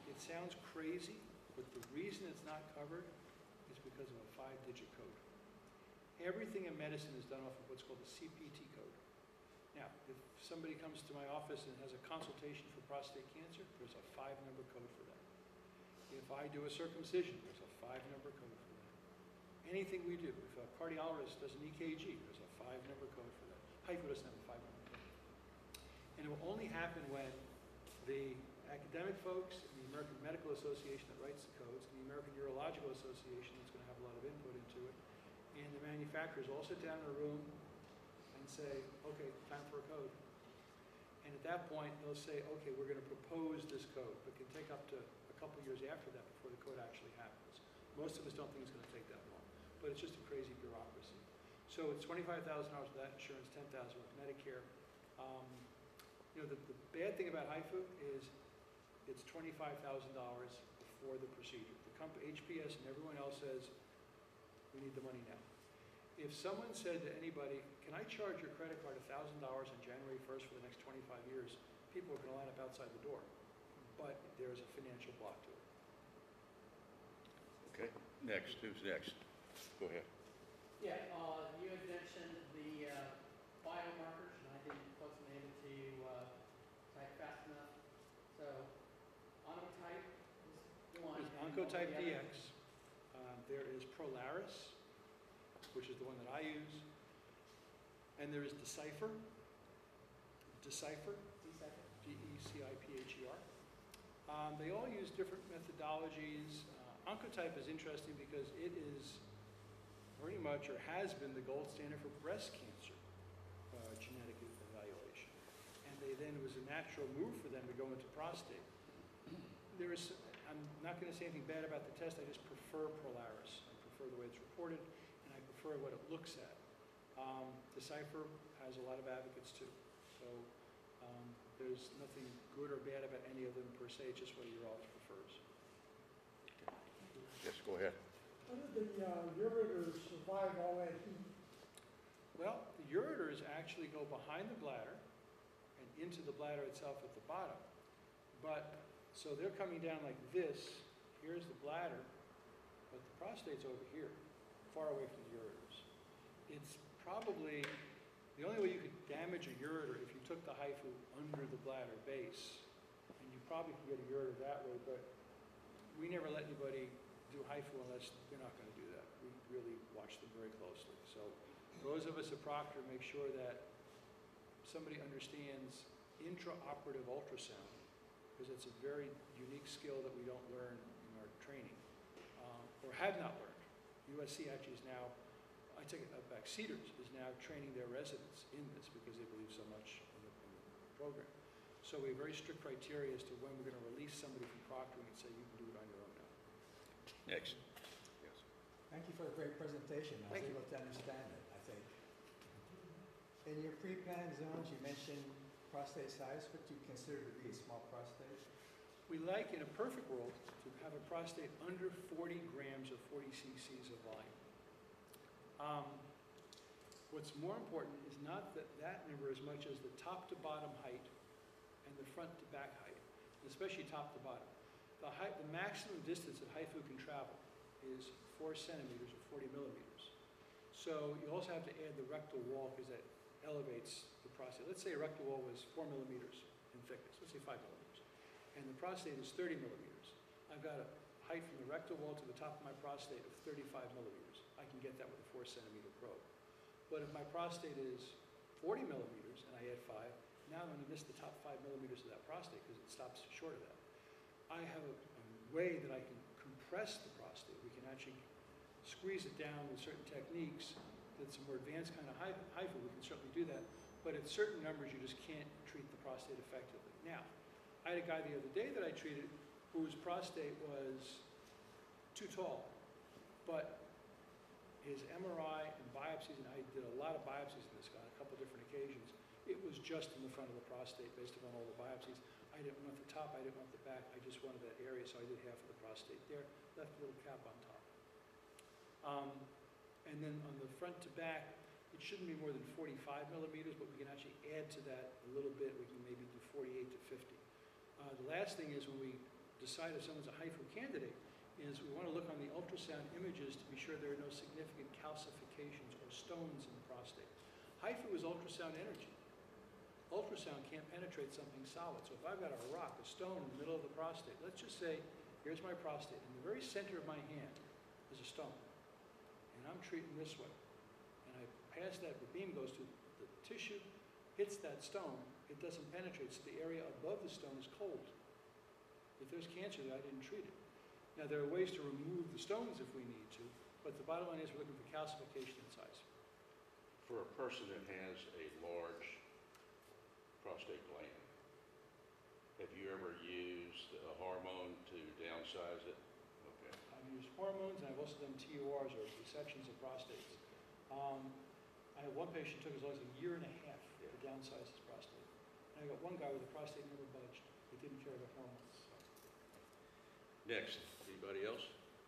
It sounds crazy, but the reason it's not covered is because of a 5-digit code. Everything in medicine is done off of what's called the CPT code. Now, if somebody comes to my office and has a consultation for prostate cancer, there's a 5-number code for that. If I do a circumcision, there's a 5-number code for that. Anything we do, if a cardiologist does an EKG, there's a 5-number code for that. HIFU doesn't have a 5-number code. And it will only happen when the academic folks, and the American Medical Association that writes the codes, and the American Urological Association that's going to have a lot of input into it, and the manufacturers all sit down in a room and say, okay, time for a code. And at that point, they'll say, okay, we're going to propose this code, but it can take up to a couple years after that before the code actually happens. Most of us don't think it's going to take that long, but it's just a crazy bureaucracy. So it's $25,000 for that insurance, $10,000 with Medicare. You know, the bad thing about HIFU is it's $25,000 before the procedure. The company, HPS and everyone else says, we need the money now. If someone said to anybody, can I charge your credit card $1,000 on January 1st for the next 25 years, people are going to line up outside the door. But there's a financial block to it. Okay, next, who's next? Go ahead. Yeah, you had mentioned the biomarkers, and I wasn't able to type fast enough. So, Oncotype is one. There's and Oncotype what were the other? DX. There is Prolaris, which is the one that I use. And there is Decipher. Decipher, Decipher? D-E-C-I-P-H-E-R. They all use different methodologies. Oncotype is interesting because it is pretty much, or has been, the gold standard for breast cancer genetic evaluation. And then it was a natural move for them to go into prostate. I'm not going to say anything bad about the test, I just prefer Prolaris. I prefer the way it's reported, and I prefer what it looks at. Decipher has a lot of advocates too. So there's nothing good or bad about any of them per se, it's just what your office prefers. Yes, go ahead. How did the ureters survive all that heat? Well, the ureters actually go behind the bladder and into the bladder itself at the bottom. So they're coming down like this. Here's the bladder, but the prostate's over here, far away from the ureters. It's probably, the only way you could damage a ureter if you took the HIFU under the bladder base, and you probably could get a ureter that way, but we never let anybody do HIFU unless they're not going to do that. We really watch them very closely. So those of us at Proctor make sure that somebody understands intraoperative ultrasound, because it's a very unique skill that we don't learn in our training, or have not learned. USC actually is now, I take it back, Cedars is now training their residents in this because they believe so much in the program. So we have very strict criteria as to when we're going to release somebody from proctoring and say you can do it on your own now. Next. Yes. Thank you for a great presentation. I was able to understand it, I think. In your pre-planned zones, you mentioned prostate size. What do you consider to be a small prostate? We like, in a perfect world, to have a prostate under 40 grams or 40 cc's of volume. What's more important is not that number as much as the top to bottom height and the front to back height, especially top to bottom. The maximum distance that HIFU can travel is 4 centimeters or 40 millimeters. So you also have to add the rectal wall because that elevates the prostate. Let's say a rectal wall was 4 millimeters in thickness, let's say 5 millimeters, and the prostate is 30 millimeters. I've got a height from the rectal wall to the top of my prostate of 35 millimeters. I can get that with a 4 centimeter probe. But if my prostate is 40 millimeters and I add 5, now I'm going to miss the top 5 millimeters of that prostate because it stops short of that. I have a way that I can compress the prostate. We can actually squeeze it down with certain techniques. That's a more advanced kind of HIFU. We can certainly do that. But at certain numbers, you just can't treat the prostate effectively. Now, I had a guy the other day that I treated whose prostate was too tall. But his MRI and biopsies, and I did a lot of biopsies in this guy on a couple different occasions, it was just in the front of the prostate based upon all the biopsies. I didn't want the top, I didn't want the back, I just wanted that area, so I did half of the prostate there, left a little cap on top. And then on the front to back, it shouldn't be more than 45 millimeters, but we can actually add to that a little bit. We can maybe do 48 to 50. The last thing is when we decide if someone's a HIFU candidate is we want to look on the ultrasound images to be sure there are no significant calcifications or stones in the prostate. HIFU is ultrasound energy. Ultrasound can't penetrate something solid. So if I've got a rock, a stone in the middle of the prostate, let's just say, here's my prostate. In the very center of my hand is a stone. And I'm treating this way. And I pass that, the beam goes to the tissue, hits that stone, it doesn't penetrate. So the area above the stone is cold. If there's cancer there, I didn't treat it. Now, there are ways to remove the stones if we need to, but the bottom line is we're looking for calcification in size. For a person that has a large prostate gland, have you ever used a hormone to downsize it? Okay. I've used hormones, and I've also done TURs, or dissections of prostates. I had one patient took as long as a year and a half to downsize his prostate. And I got one guy with a prostate never budged. He didn't care about hormones. So. Next, anybody else?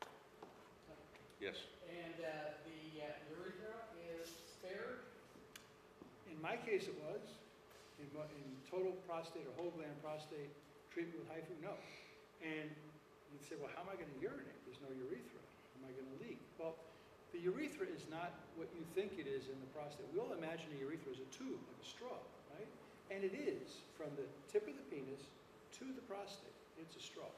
Yes. And the urethra is spared? In my case, it was. In total prostate or whole gland prostate treatment with HIFU, no. And you'd say, well, how am I going to urinate? There's no urethra. Am I going to leak? Well, the urethra is not what you think it is in the prostate. We all imagine a urethra as a tube, like a straw, right? And it is from the tip of the penis to the prostate. It's a straw.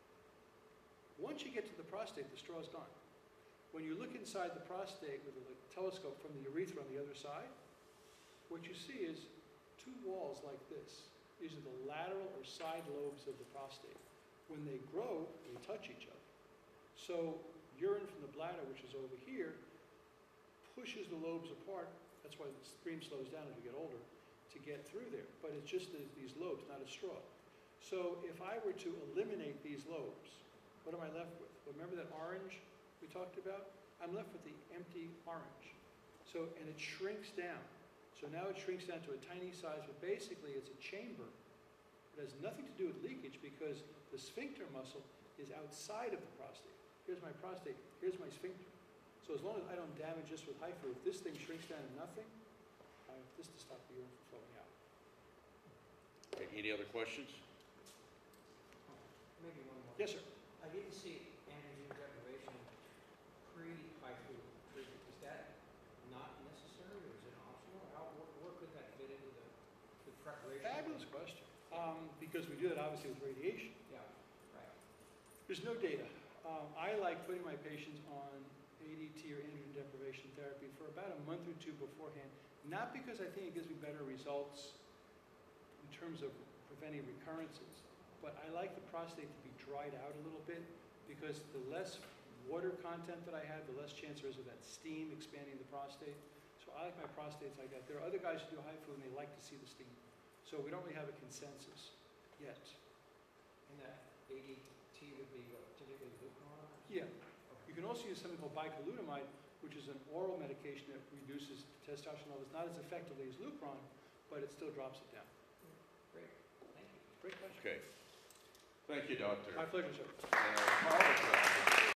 Once you get to the prostate, the straw is gone. When you look inside the prostate with a telescope from the urethra on the other side, what you see is two walls like this. These are the lateral or side lobes of the prostate. When they grow, they touch each other. So urine from the bladder, which is over here, pushes the lobes apart. That's why the stream slows down as you get older, to get through there. But it's just these lobes, not a straw. So if I were to eliminate these lobes, what am I left with? Well, remember that orange we talked about? I'm left with the empty orange. So, and it shrinks down. So now it shrinks down to a tiny size, but basically it's a chamber. It has nothing to do with leakage because the sphincter muscle is outside of the prostate. Here's my prostate, here's my sphincter. So as long as I don't damage this with HIFU, if this thing shrinks down to nothing, I have this to stop the urine from flowing out. Okay, any other questions? Maybe one more. Yes, sir. I didn't see androgen deprivation pre-HIFU treatment. Is that not necessary or is it optional? Where could that fit into the preparation? Fabulous question. Because we do that obviously with radiation. Yeah, right. There's no data. I like putting my patients on ADT or androgen deprivation therapy for about a month or two beforehand, not because I think it gives me better results in terms of preventing recurrences, but I like the prostate to be dried out a little bit because the less water content that I have, the less chance there is of that steam expanding the prostate. So I like my prostates like that. There are other guys who do HIFU and they like to see the steam. So we don't really have a consensus yet. And that ADT would be what, typically Leucron? Yeah. You can also use something called bicalutamide, which is an oral medication that reduces testosterone levels, not as effectively as Leucron, but it still drops it down. Great, thank you. Great question. Okay. Thank you, doctor. My pleasure, sir. Marvelous job.